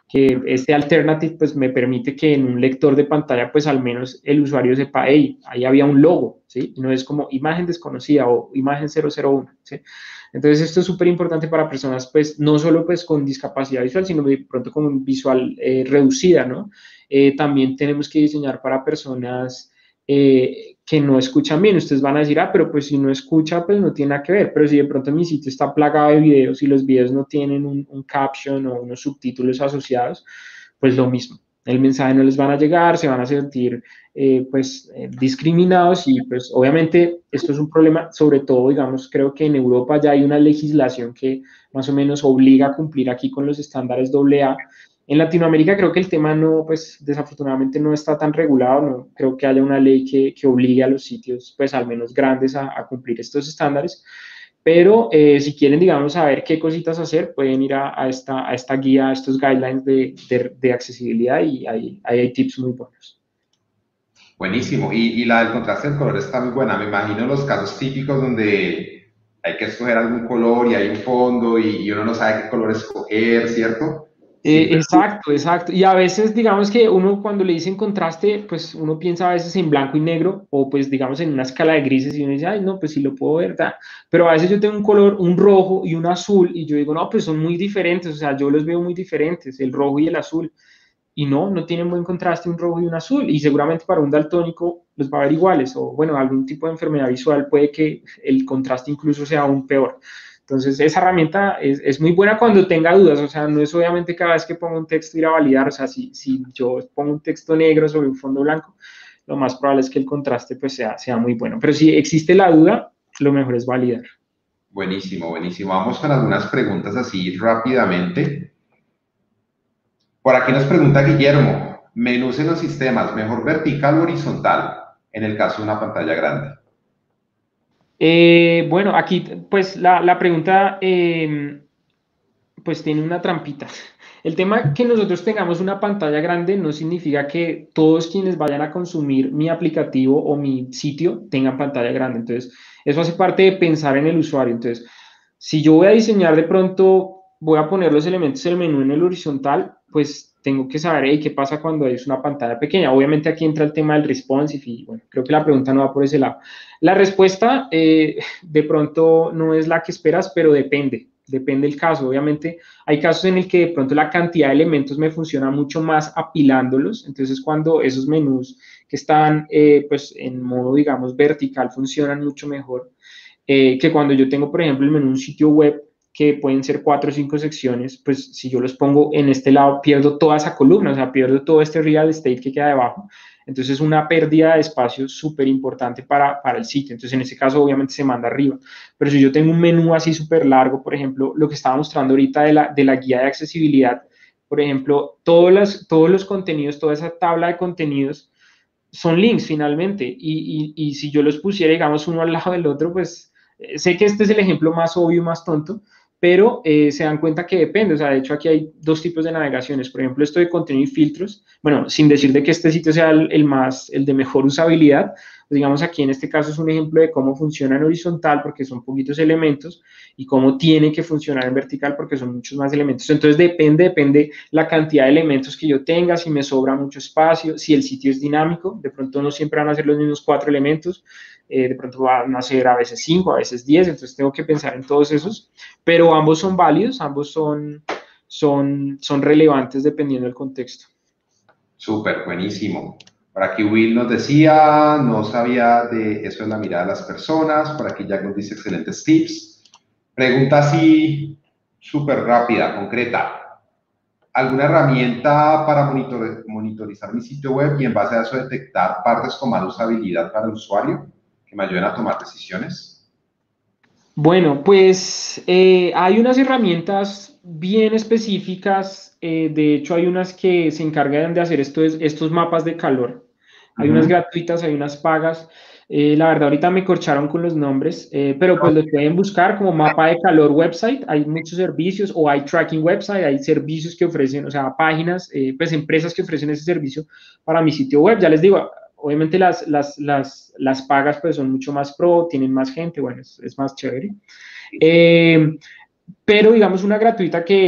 [SPEAKER 2] que este alternative pues me permite que en un lector de pantalla pues al menos el usuario sepa, hey, ahí había un logo, ¿sí? No es como imagen desconocida o imagen cero cero uno, ¿sí? Entonces esto es súper importante para personas pues no solo pues con discapacidad visual, sino de pronto con un visual eh, reducida, ¿no? Eh, también tenemos que diseñar para personas eh, que no escuchan bien. Ustedes van a decir, ah, pero pues si no escucha, pues no tiene nada que ver. Pero si de pronto mi sitio está plagado de videos y los videos no tienen un, un caption o unos subtítulos asociados, pues lo mismo. El mensaje no les van a llegar, se van a sentir eh, pues eh, discriminados y pues obviamente esto es un problema, sobre todo digamos, creo que en Europa ya hay una legislación que más o menos obliga a cumplir aquí con los estándares doble A. En Latinoamérica creo que el tema no, pues desafortunadamente no está tan regulado, no creo que haya una ley que, que obligue a los sitios, pues al menos grandes, a, a cumplir estos estándares, pero eh, si quieren, digamos, saber qué cositas hacer, pueden ir a, a, esta, a esta guía, a estos guidelines de, de, de accesibilidad y ahí, ahí hay tips muy buenos.
[SPEAKER 1] Buenísimo. Y, y la del contraste del color está muy buena. Me imagino los casos típicos donde hay que escoger algún color y hay un fondo y, y uno no sabe qué color escoger, ¿cierto?
[SPEAKER 2] Eh,
[SPEAKER 1] Sirve.
[SPEAKER 2] exacto, exacto. Y a veces, digamos que uno cuando le dicen contraste, pues uno piensa a veces en blanco y negro o pues digamos en una escala de grises y uno dice, ay, no, pues sí lo puedo ver, ta. Pero a veces yo tengo un color, un rojo y un azul y yo digo, no, pues son muy diferentes, o sea, yo los veo muy diferentes, el rojo y el azul. Y no, no tienen buen contraste un rojo y un azul. Y seguramente para un daltónico los va a ver iguales o bueno, algún tipo de enfermedad visual puede que el contraste incluso sea aún peor. Entonces, esa herramienta es, es, muy buena cuando tenga dudas, o sea, no es obviamente cada vez que pongo un texto ir a validar, o sea, si, si yo pongo un texto negro sobre un fondo blanco, lo más probable es que el contraste pues sea, sea muy bueno, pero si existe la duda, lo mejor es validar.
[SPEAKER 1] Buenísimo, buenísimo. Vamos con algunas preguntas así rápidamente. Por aquí nos pregunta Guillermo, menús en los sistemas, ¿mejor vertical o horizontal en el caso de una pantalla grande?
[SPEAKER 2] Eh, bueno, aquí pues la, la pregunta eh, pues tiene una trampita. El tema que nosotros tengamos una pantalla grande no significa que todos quienes vayan a consumir mi aplicativo o mi sitio tengan pantalla grande. Entonces, eso hace parte de pensar en el usuario. Entonces, si yo voy a diseñar de pronto, voy a poner los elementos del menú en el horizontal, pues tengo que saber hey, qué pasa cuando es una pantalla pequeña. Obviamente aquí entra el tema del responsive y bueno, creo que la pregunta no va por ese lado. La respuesta eh, de pronto no es la que esperas, pero depende. Depende del caso. Obviamente hay casos en el que de pronto la cantidad de elementos me funciona mucho más apilándolos. Entonces cuando esos menús que están eh, pues en modo digamos vertical funcionan mucho mejor eh, que cuando yo tengo por ejemplo el menú un sitio web que pueden ser cuatro o cinco secciones, pues si yo los pongo en este lado pierdo toda esa columna, o sea, pierdo todo este real estate que queda debajo. Entonces es una pérdida de espacio súper importante para, para el sitio. Entonces en ese caso obviamente se manda arriba. Pero si yo tengo un menú así súper largo, por ejemplo, lo que estaba mostrando ahorita de la, de la guía de accesibilidad, por ejemplo, todos los, todos los contenidos, toda esa tabla de contenidos son links finalmente. Y, y, y si yo los pusiera, digamos, uno al lado del otro, pues eh, sé que este es el ejemplo más obvio, más tonto, pero eh, se dan cuenta que depende. O sea, de hecho aquí hay dos tipos de navegaciones. Por ejemplo, esto de contenido y filtros. Bueno, sin decir de que este sitio sea el, el más, el de mejor usabilidad, pues digamos aquí en este caso es un ejemplo de cómo funciona en horizontal porque son poquitos elementos y cómo tiene que funcionar en vertical porque son muchos más elementos. Entonces depende, depende la cantidad de elementos que yo tenga, si me sobra mucho espacio, si el sitio es dinámico, de pronto no siempre van a ser los mismos cuatro elementos, eh, de pronto van a ser a veces cinco, a veces diez, entonces tengo que pensar en todos esos, pero ambos son válidos, ambos son, son, son relevantes dependiendo del contexto.
[SPEAKER 1] Súper, buenísimo. Por aquí Will nos decía, no sabía de eso de la mirada de las personas. Por aquí Jack nos dice excelentes tips. Pregunta así, súper rápida, concreta. ¿Alguna herramienta para monitor monitorizar mi sitio web y en base a eso detectar partes con mala usabilidad para el usuario que me ayuden a tomar decisiones?
[SPEAKER 2] Bueno, pues eh, hay unas herramientas bien específicas, eh, de hecho hay unas que se encargan de hacer estos, estos mapas de calor.
[SPEAKER 1] Uh
[SPEAKER 2] Hay unas
[SPEAKER 1] -huh.
[SPEAKER 2] gratuitas, hay unas pagas. Eh, la verdad ahorita me corcharon con los nombres, eh, pero pues los pueden buscar como mapa de calor website. Hay muchos servicios o hay tracking website, hay servicios que ofrecen, o sea, páginas, eh, pues empresas que ofrecen ese servicio para mi sitio web. Ya les digo, obviamente las, las, las, las pagas pues son mucho más pro, tienen más gente, bueno, es, es más chévere. Eh, pero digamos una gratuita que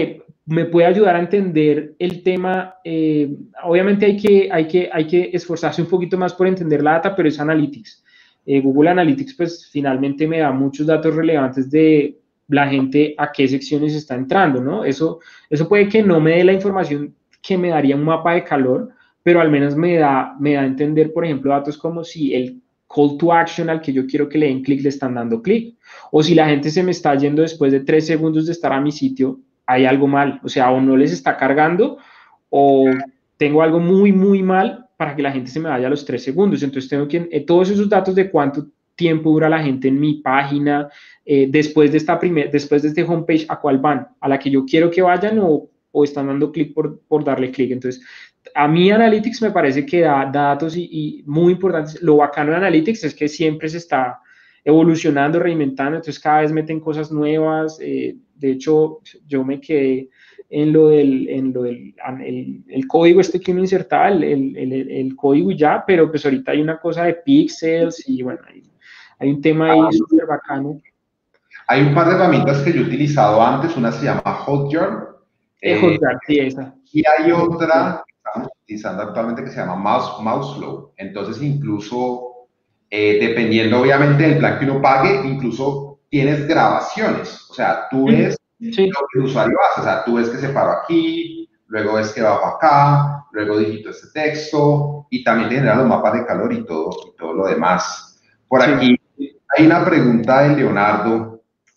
[SPEAKER 2] me puede ayudar a entender el tema. Eh, obviamente hay que, hay, que, hay que esforzarse un poquito más por entender la data, pero es Analytics. Eh, Google Analytics, pues finalmente me da muchos datos relevantes de la gente a qué secciones está entrando, ¿no? Eso, eso puede que no me dé la información que me daría un mapa de calor, pero al menos me da, me da a entender, por ejemplo, datos como si el call to action al que yo quiero que le den clic le están dando clic, o si la gente se me está yendo después de tres segundos de estar a mi sitio, hay algo mal, o sea, o no les está cargando, o tengo algo muy, muy mal para que la gente se me vaya a los tres segundos. Entonces tengo que, eh, todos esos datos de cuánto tiempo dura la gente en mi página, eh, después de esta primer, después de este homepage, ¿a cuál van? ¿A la que yo quiero que vayan o, o están dando clic por, por darle clic? Entonces, a mí Analytics me parece que da, da datos y, y muy importantes. Lo bacano de Analytics es que siempre se está evolucionando, reinventando, entonces cada vez meten cosas nuevas. Eh, de hecho, yo me quedé en lo del, en lo del el, el código este que uno insertaba, el, el, el, el código y ya, pero pues ahorita hay una cosa de pixels y bueno, hay, hay un tema ahí súper bacano.
[SPEAKER 1] Hay un par de herramientas que yo he utilizado antes, una se llama Hotjar,
[SPEAKER 2] Eh,
[SPEAKER 1] eh,
[SPEAKER 2] Hotjar, sí, esa.
[SPEAKER 1] y hay otra que estamos utilizando actualmente que se llama Mouse, Mouseflow. Entonces, incluso, eh, dependiendo obviamente del plan que uno pague, incluso tienes grabaciones. O sea, tú ves
[SPEAKER 2] sí.
[SPEAKER 1] lo que el usuario hace. O sea, tú ves que se paró aquí, luego ves que bajo acá, luego digito este texto, y también te genera los mapas de calor y todo, y todo lo demás. Por
[SPEAKER 2] Sí.
[SPEAKER 1] aquí hay una pregunta de Leonardo.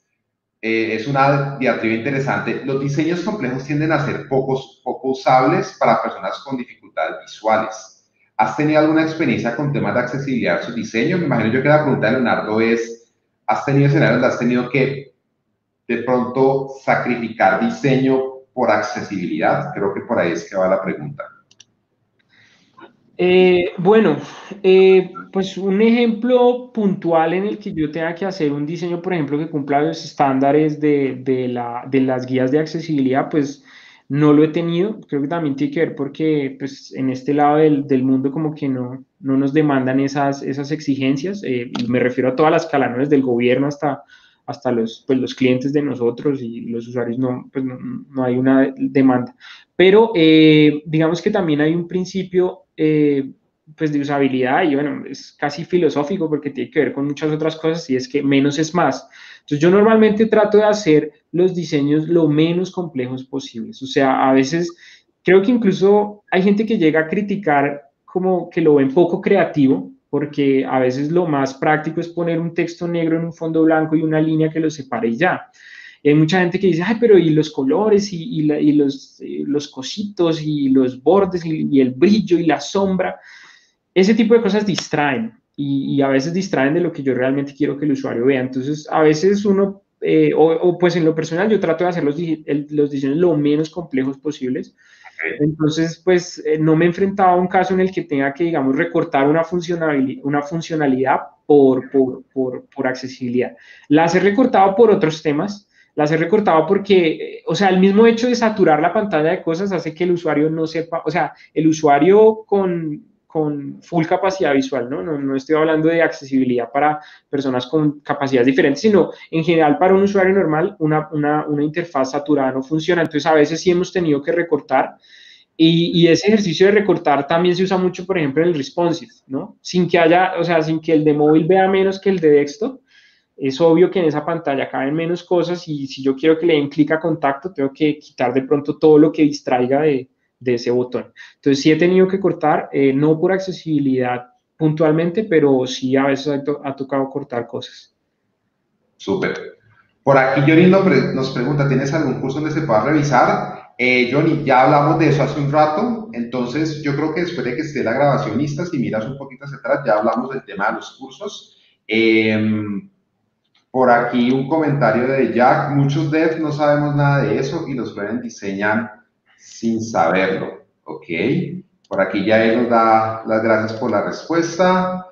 [SPEAKER 1] Eh, es una diatriba interesante. Los diseños complejos tienden a ser pocos, poco usables para personas con dificultades visuales. ¿Has tenido alguna experiencia con temas de accesibilidad en su diseño? Me imagino yo que la pregunta de Leonardo es, ¿has tenido escenarios donde has tenido que de pronto sacrificar diseño por accesibilidad? Creo que por ahí es que va la pregunta.
[SPEAKER 2] Eh, bueno, eh, pues un ejemplo puntual en el que yo tenga que hacer un diseño, por ejemplo, que cumpla los estándares de, de, la, de las guías de accesibilidad, pues no lo he tenido. Creo que también tiene que ver porque pues, en este lado del, del mundo como que no, no nos demandan esas, esas exigencias. Eh, y me refiero a todas las escala, ¿no? Desde el gobierno hasta, hasta los, pues, los clientes de nosotros y los usuarios, no, pues no, no hay una demanda. Pero eh, digamos que también hay un principio eh, pues de usabilidad y bueno, es casi filosófico porque tiene que ver con muchas otras cosas y es que menos es más. Entonces yo normalmente trato de hacer los diseños lo menos complejos posibles. O sea, a veces creo que incluso hay gente que llega a criticar como que lo ven poco creativo porque a veces lo más práctico es poner un texto negro en un fondo blanco y una línea que lo separe y ya. Y hay mucha gente que dice, ay, pero y los colores y, y, la, y los, eh, los cositos y los bordes y, y, el brillo y la sombra. Ese tipo de cosas distraen y, y, a veces distraen de lo que yo realmente quiero que el usuario vea. Entonces, a veces uno, eh, o, o, pues en lo personal, yo trato de hacer los, el, los diseños lo menos complejos posibles. Entonces, pues eh, no me he enfrentado a un caso en el que tenga que, digamos, recortar una funcionalidad, una funcionalidad por, por, por, por accesibilidad. Las he recortado por otros temas, las he recortado porque, o sea, el mismo hecho de saturar la pantalla de cosas hace que el usuario no sepa, o sea, el usuario con, con full capacidad visual, ¿no? ¿no? No estoy hablando de accesibilidad para personas con capacidades diferentes, sino en general para un usuario normal una, una, una interfaz saturada no funciona. Entonces, a veces sí hemos tenido que recortar y, y, ese ejercicio de recortar también se usa mucho, por ejemplo, en el responsive, ¿no? Sin que haya, o sea, sin que el de móvil vea menos que el de desktop. Es obvio que en esa pantalla caben menos cosas y si yo quiero que le den clic a contacto, tengo que quitar de pronto todo lo que distraiga de, de ese botón. Entonces sí he tenido que cortar, eh, no por accesibilidad puntualmente, pero sí a veces ha, to ha tocado cortar cosas.
[SPEAKER 1] Súper. Por aquí Johnny nos pregunta, ¿tienes algún curso donde se pueda revisar? Eh, Johnny, ya hablamos de eso hace un rato, entonces yo creo que después de que esté la grabación lista, si miras un poquito hacia atrás, ya hablamos del tema de los cursos. Eh, Por aquí un comentario de Jack, muchos devs no sabemos nada de eso y los front diseñan sin saberlo, ¿ok? Por aquí ya él nos da las gracias por la respuesta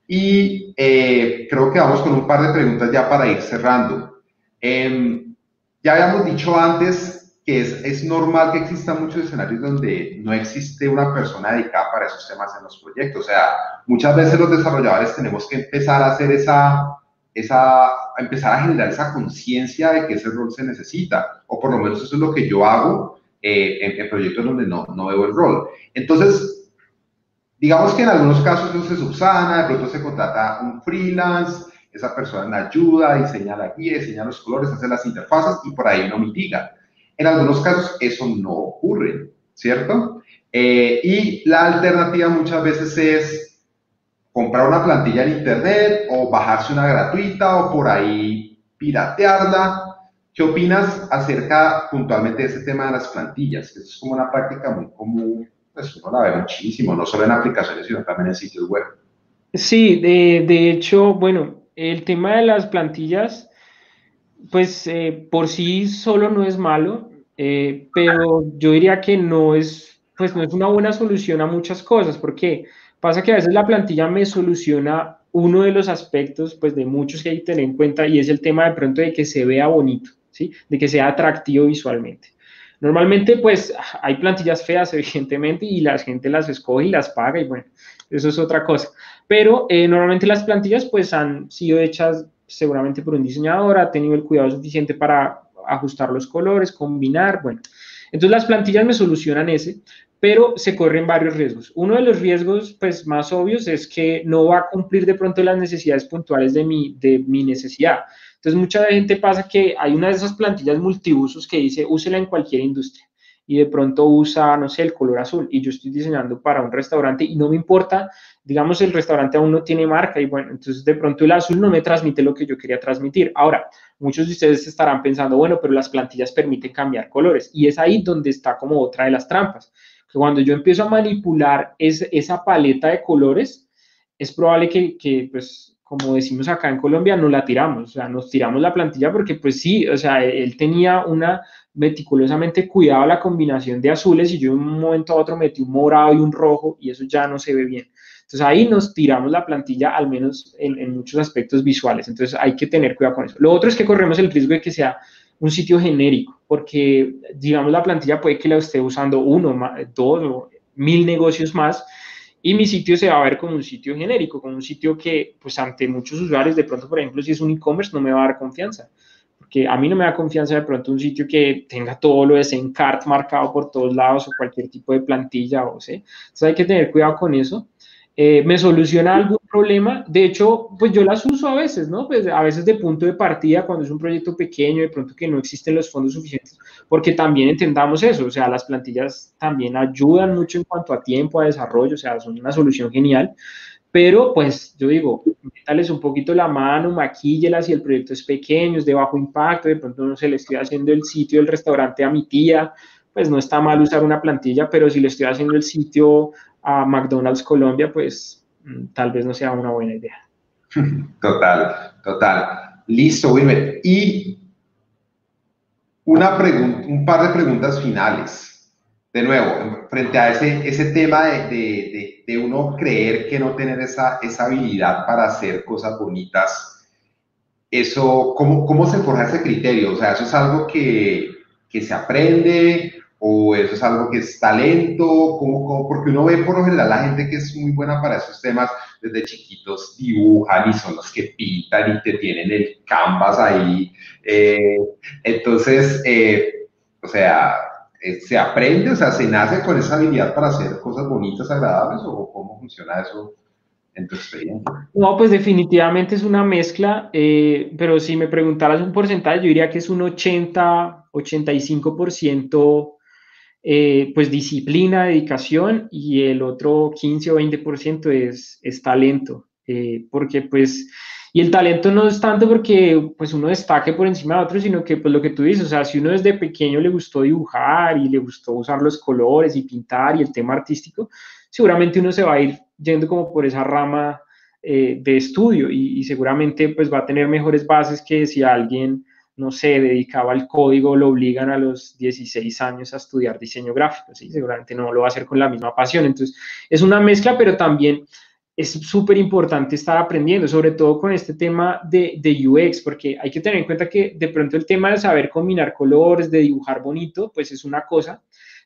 [SPEAKER 1] y eh, creo que vamos con un par de preguntas ya para ir cerrando. Eh, ya habíamos dicho antes que es, es normal que existan muchos escenarios donde no existe una persona dedicada para esos temas en los proyectos, o sea, muchas veces los desarrolladores tenemos que empezar a hacer esa es a, a empezar a generar esa conciencia de que ese rol se necesita, o por lo menos eso es lo que yo hago eh, en, en proyectos donde no, no veo el rol. Entonces, digamos que en algunos casos no se subsana, de pronto se contrata un freelance, esa persona ayuda, diseña la guía, diseña los colores, hace las interfaces y por ahí no mitiga. En algunos casos eso no ocurre, ¿cierto? Eh, y la alternativa muchas veces es comprar una plantilla en internet o bajarse una gratuita o por ahí piratearla. ¿Qué opinas acerca puntualmente de ese tema de las plantillas? Eso es como una práctica muy común, pues uno la ve muchísimo, no solo en aplicaciones, sino también en sitios web.
[SPEAKER 2] Sí, de, de hecho, bueno, el tema de las plantillas, pues eh, por sí solo no es malo, eh, pero yo diría que no es, pues no es una buena solución a muchas cosas, porque pasa que a veces la plantilla me soluciona uno de los aspectos, pues de muchos que hay que tener en cuenta, y es el tema de pronto de que se vea bonito, ¿sí? De que sea atractivo visualmente. Normalmente, pues hay plantillas feas, evidentemente, y la gente las escoge y las paga, y bueno, eso es otra cosa. Pero eh, normalmente las plantillas, pues han sido hechas seguramente por un diseñador, ha tenido el cuidado suficiente para ajustar los colores, combinar, bueno. Entonces las plantillas me solucionan ese, pero se corren varios riesgos. Uno de los riesgos pues, más obvios es que no va a cumplir de pronto las necesidades puntuales de mi, de mi necesidad. Entonces mucha gente pasa que hay una de esas plantillas multiusos que dice úsela en cualquier industria y de pronto usa, no sé, el color azul y yo estoy diseñando para un restaurante y no me importa, digamos, el restaurante aún no tiene marca y bueno, entonces de pronto el azul no me transmite lo que yo quería transmitir. Ahora, muchos de ustedes estarán pensando, bueno, pero las plantillas permiten cambiar colores y es ahí donde está como otra de las trampas, que cuando yo empiezo a manipular es, esa paleta de colores, es probable que, que, pues, como decimos acá en Colombia, no la tiramos, o sea, nos tiramos la plantilla porque pues sí, o sea, él tenía una meticulosamente cuidado la combinación de azules y yo en un momento a otro metí un morado y un rojo y eso ya no se ve bien. Entonces ahí nos tiramos la plantilla, al menos en, en muchos aspectos visuales. Entonces hay que tener cuidado con eso. Lo otro es que corremos el riesgo de que sea un sitio genérico, porque digamos la plantilla puede que la esté usando uno, dos o mil negocios más y mi sitio se va a ver como un sitio genérico, como un sitio que pues ante muchos usuarios, de pronto por ejemplo si es un e-commerce no me va a dar confianza. Porque a mí no me da confianza de pronto un sitio que tenga todo lo de Zencart marcado por todos lados o cualquier tipo de plantilla, o sé. Entonces hay que tener cuidado con eso. Eh, ¿Me soluciona algún problema? De hecho, pues yo las uso a veces, ¿no? Pues a veces de punto de partida, cuando es un proyecto pequeño, de pronto que no existen los fondos suficientes, porque también entendamos eso, o sea, las plantillas también ayudan mucho en cuanto a tiempo, a desarrollo, o sea, son una solución genial, pero pues yo digo, métales un poquito la mano, maquíllelas si el proyecto es pequeño, es de bajo impacto, de pronto no se le estoy haciendo el sitio del restaurante a mi tía, pues no está mal usar una plantilla, pero si le estoy haciendo el sitio a McDonald's Colombia, pues tal vez no sea una buena idea.
[SPEAKER 1] Total, total. Listo, Wilmer. Y una pregunta, un par de preguntas finales. De nuevo, frente a ese, ese tema de, de, de, de uno creer que no tener esa, esa habilidad para hacer cosas bonitas, eso, ¿cómo, cómo se forja ese criterio? O sea, ¿eso es algo que, que se aprende o eso es algo que es talento? ¿Cómo, cómo? Porque uno ve por lo general la gente que es muy buena para esos temas, desde chiquitos dibujan y son los que pintan y te tienen el canvas ahí. Eh, entonces, eh, o sea, eh, ¿se aprende? O sea, ¿se nace con esa habilidad para hacer cosas bonitas, agradables o cómo funciona eso en tu experiencia?
[SPEAKER 2] No, pues definitivamente es una mezcla, eh, pero si me preguntaras un porcentaje, yo diría que es un ochenta, ochenta y cinco por ciento eh, pues disciplina, dedicación y el otro quince o veinte por ciento es, es talento, eh, porque pues, y el talento no es tanto porque pues uno destaque por encima de otro, sino que pues lo que tú dices, o sea, si uno desde pequeño le gustó dibujar y le gustó usar los colores y pintar y el tema artístico, seguramente uno se va a ir yendo como por esa rama eh, de estudio y, y seguramente pues va a tener mejores bases que si alguien no sé, dedicaba al código, lo obligan a los dieciséis años a estudiar diseño gráfico, ¿sí? Seguramente no lo va a hacer con la misma pasión. Entonces, es una mezcla, pero también es súper importante estar aprendiendo, sobre todo con este tema de, de U X, porque hay que tener en cuenta que de pronto el tema de saber combinar colores, de dibujar bonito, pues es una cosa,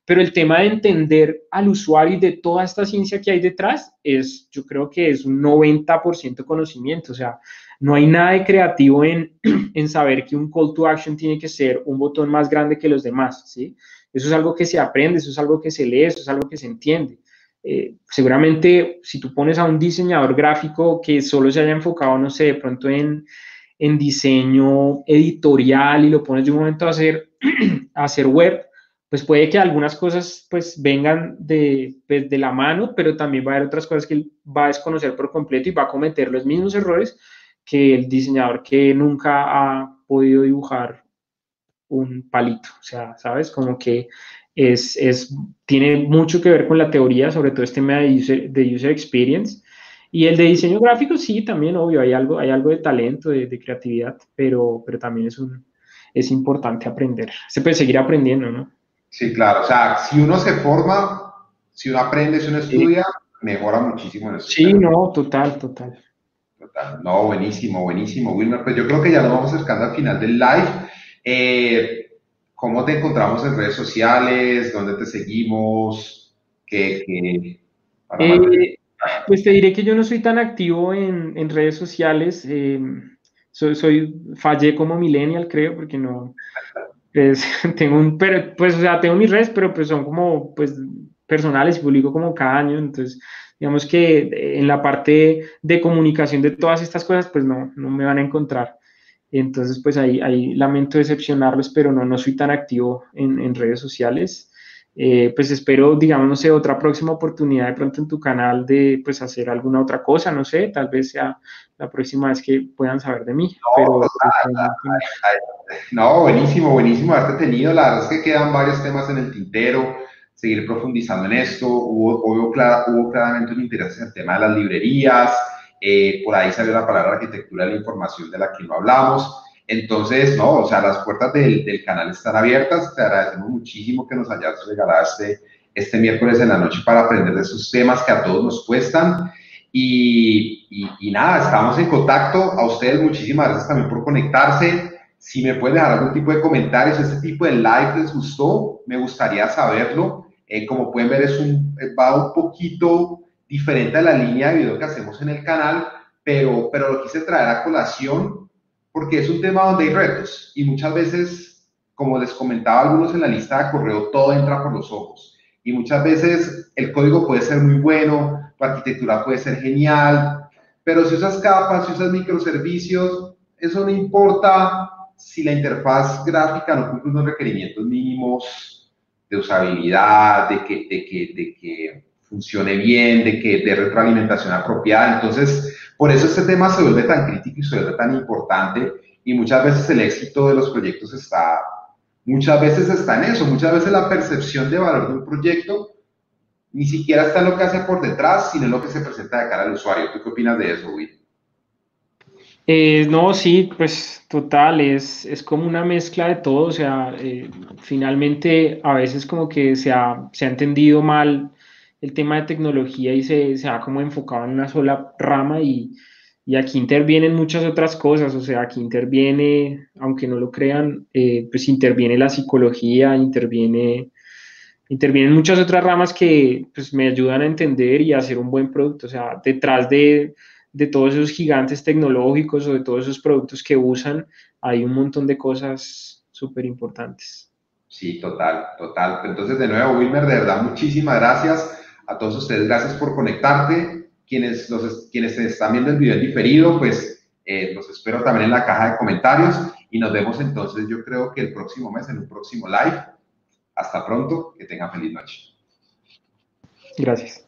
[SPEAKER 2] pero el tema de entender al usuario y de toda esta ciencia que hay detrás es, yo creo que es un noventa por ciento conocimiento, o sea, no hay nada de creativo en, en saber que un call to action tiene que ser un botón más grande que los demás, ¿sí? Eso es algo que se aprende, eso es algo que se lee, eso es algo que se entiende. Eh, seguramente si tú pones a un diseñador gráfico que solo se haya enfocado, no sé, de pronto en, en diseño editorial y lo pones de un momento a hacer, a hacer web, pues puede que algunas cosas pues vengan de, pues, de la mano, pero también va a haber otras cosas que él va a desconocer por completo y va a cometer los mismos errores que el diseñador que nunca ha podido dibujar un palito. O sea, ¿sabes? Como que es, es, tiene mucho que ver con la teoría, sobre todo este tema de user, de user experience. Y el de diseño gráfico, sí, también, obvio, hay algo, hay algo de talento, de, de creatividad, pero, pero también es, un, es importante aprender. Se puede seguir aprendiendo, ¿no?
[SPEAKER 1] Sí, claro. O sea, si uno se forma, si uno aprende, si uno
[SPEAKER 2] Sí,
[SPEAKER 1] estudia, mejora muchísimo en esos
[SPEAKER 2] sí,
[SPEAKER 1] temas.
[SPEAKER 2] no, total, total.
[SPEAKER 1] Total. No, buenísimo, buenísimo, Wilmer. Pues yo creo que ya nos vamos acercando al final del live. Eh, ¿Cómo te encontramos en redes sociales? ¿Dónde te seguimos? ¿Qué, qué- para mantener?
[SPEAKER 2] Eh, pues te diré que yo no soy tan activo en, en redes sociales. Eh, soy, soy, fallé como millennial, creo, porque no, pues, tengo un, pero, pues, o sea, tengo mis redes, pero pues son como, pues, personales y publico como cada año. Entonces, digamos que en la parte de comunicación de todas estas cosas, pues no, no me van a encontrar. Entonces, pues ahí, ahí lamento decepcionarlos, pero no, no soy tan activo en, en redes sociales. Eh, pues espero, digamos, no sé, otra próxima oportunidad de pronto en tu canal de pues hacer alguna otra cosa, no sé, tal vez sea la próxima vez que puedan saber de mí,
[SPEAKER 1] No,
[SPEAKER 2] pero pues,
[SPEAKER 1] total.
[SPEAKER 2] realmente no.
[SPEAKER 1] No, buenísimo, buenísimo haberte tenido. La verdad es que quedan varios temas en el tintero, seguir profundizando en esto. Hubo, hubo, clara- hubo claramente un interés en el tema de las librerías. Eh, por ahí salió la palabra arquitectura de la información de la que no hablamos. Entonces, no, o sea, las puertas del, del canal están abiertas. Te agradecemos muchísimo que nos hayas regalado este, este miércoles en la noche para aprender de esos temas que a todos nos cuestan. Y, y, y nada, estamos en contacto. A ustedes muchísimas gracias también por conectarse. Si me pueden dejar algún tipo de comentarios, este tipo de live les gustó, me gustaría saberlo. Eh, como pueden ver, es un, va un poquito diferente a la línea de video que hacemos en el canal, pero, pero lo quise traer a colación porque es un tema donde hay retos y muchas veces, como les comentaba a algunos en la lista de correo, todo entra por los ojos. Y muchas veces el código puede ser muy bueno, la arquitectura puede ser genial, pero si usas capas, si usas microservicios, eso no importa si la interfaz gráfica no cumple unos requerimientos mínimos de usabilidad, de que, de que, de que funcione bien, de que de retroalimentación apropiada. Entonces, por eso este tema se vuelve tan crítico y se vuelve tan importante y muchas veces el éxito de los proyectos está, muchas veces está en eso, muchas veces la percepción de valor de un proyecto ni siquiera está en lo que hace por detrás, sino en lo que se presenta de cara al usuario. ¿Tú qué opinas de eso, Will?
[SPEAKER 2] Eh, no, sí, pues total, es, es como una mezcla de todo, o sea, eh, finalmente a veces como que se ha, se ha entendido mal el tema de tecnología y se, se ha como enfocado en una sola rama y, y aquí intervienen muchas otras cosas, o sea, aquí interviene, aunque no lo crean, eh, pues interviene la psicología, interviene, intervienen muchas otras ramas que pues me ayudan a entender y a hacer un buen producto, o sea, detrás de de todos esos gigantes tecnológicos o de todos esos productos que usan, hay un montón de cosas súper importantes.
[SPEAKER 1] Sí, total, total. Entonces, de nuevo, Wilmer, de verdad, muchísimas gracias a todos ustedes. Gracias por conectarte. Quienes, los, quienes están viendo el video en diferido, pues eh, los espero también en la caja de comentarios y nos vemos entonces, yo creo que el próximo mes en un próximo live. Hasta pronto, que tengan feliz noche.
[SPEAKER 2] Gracias.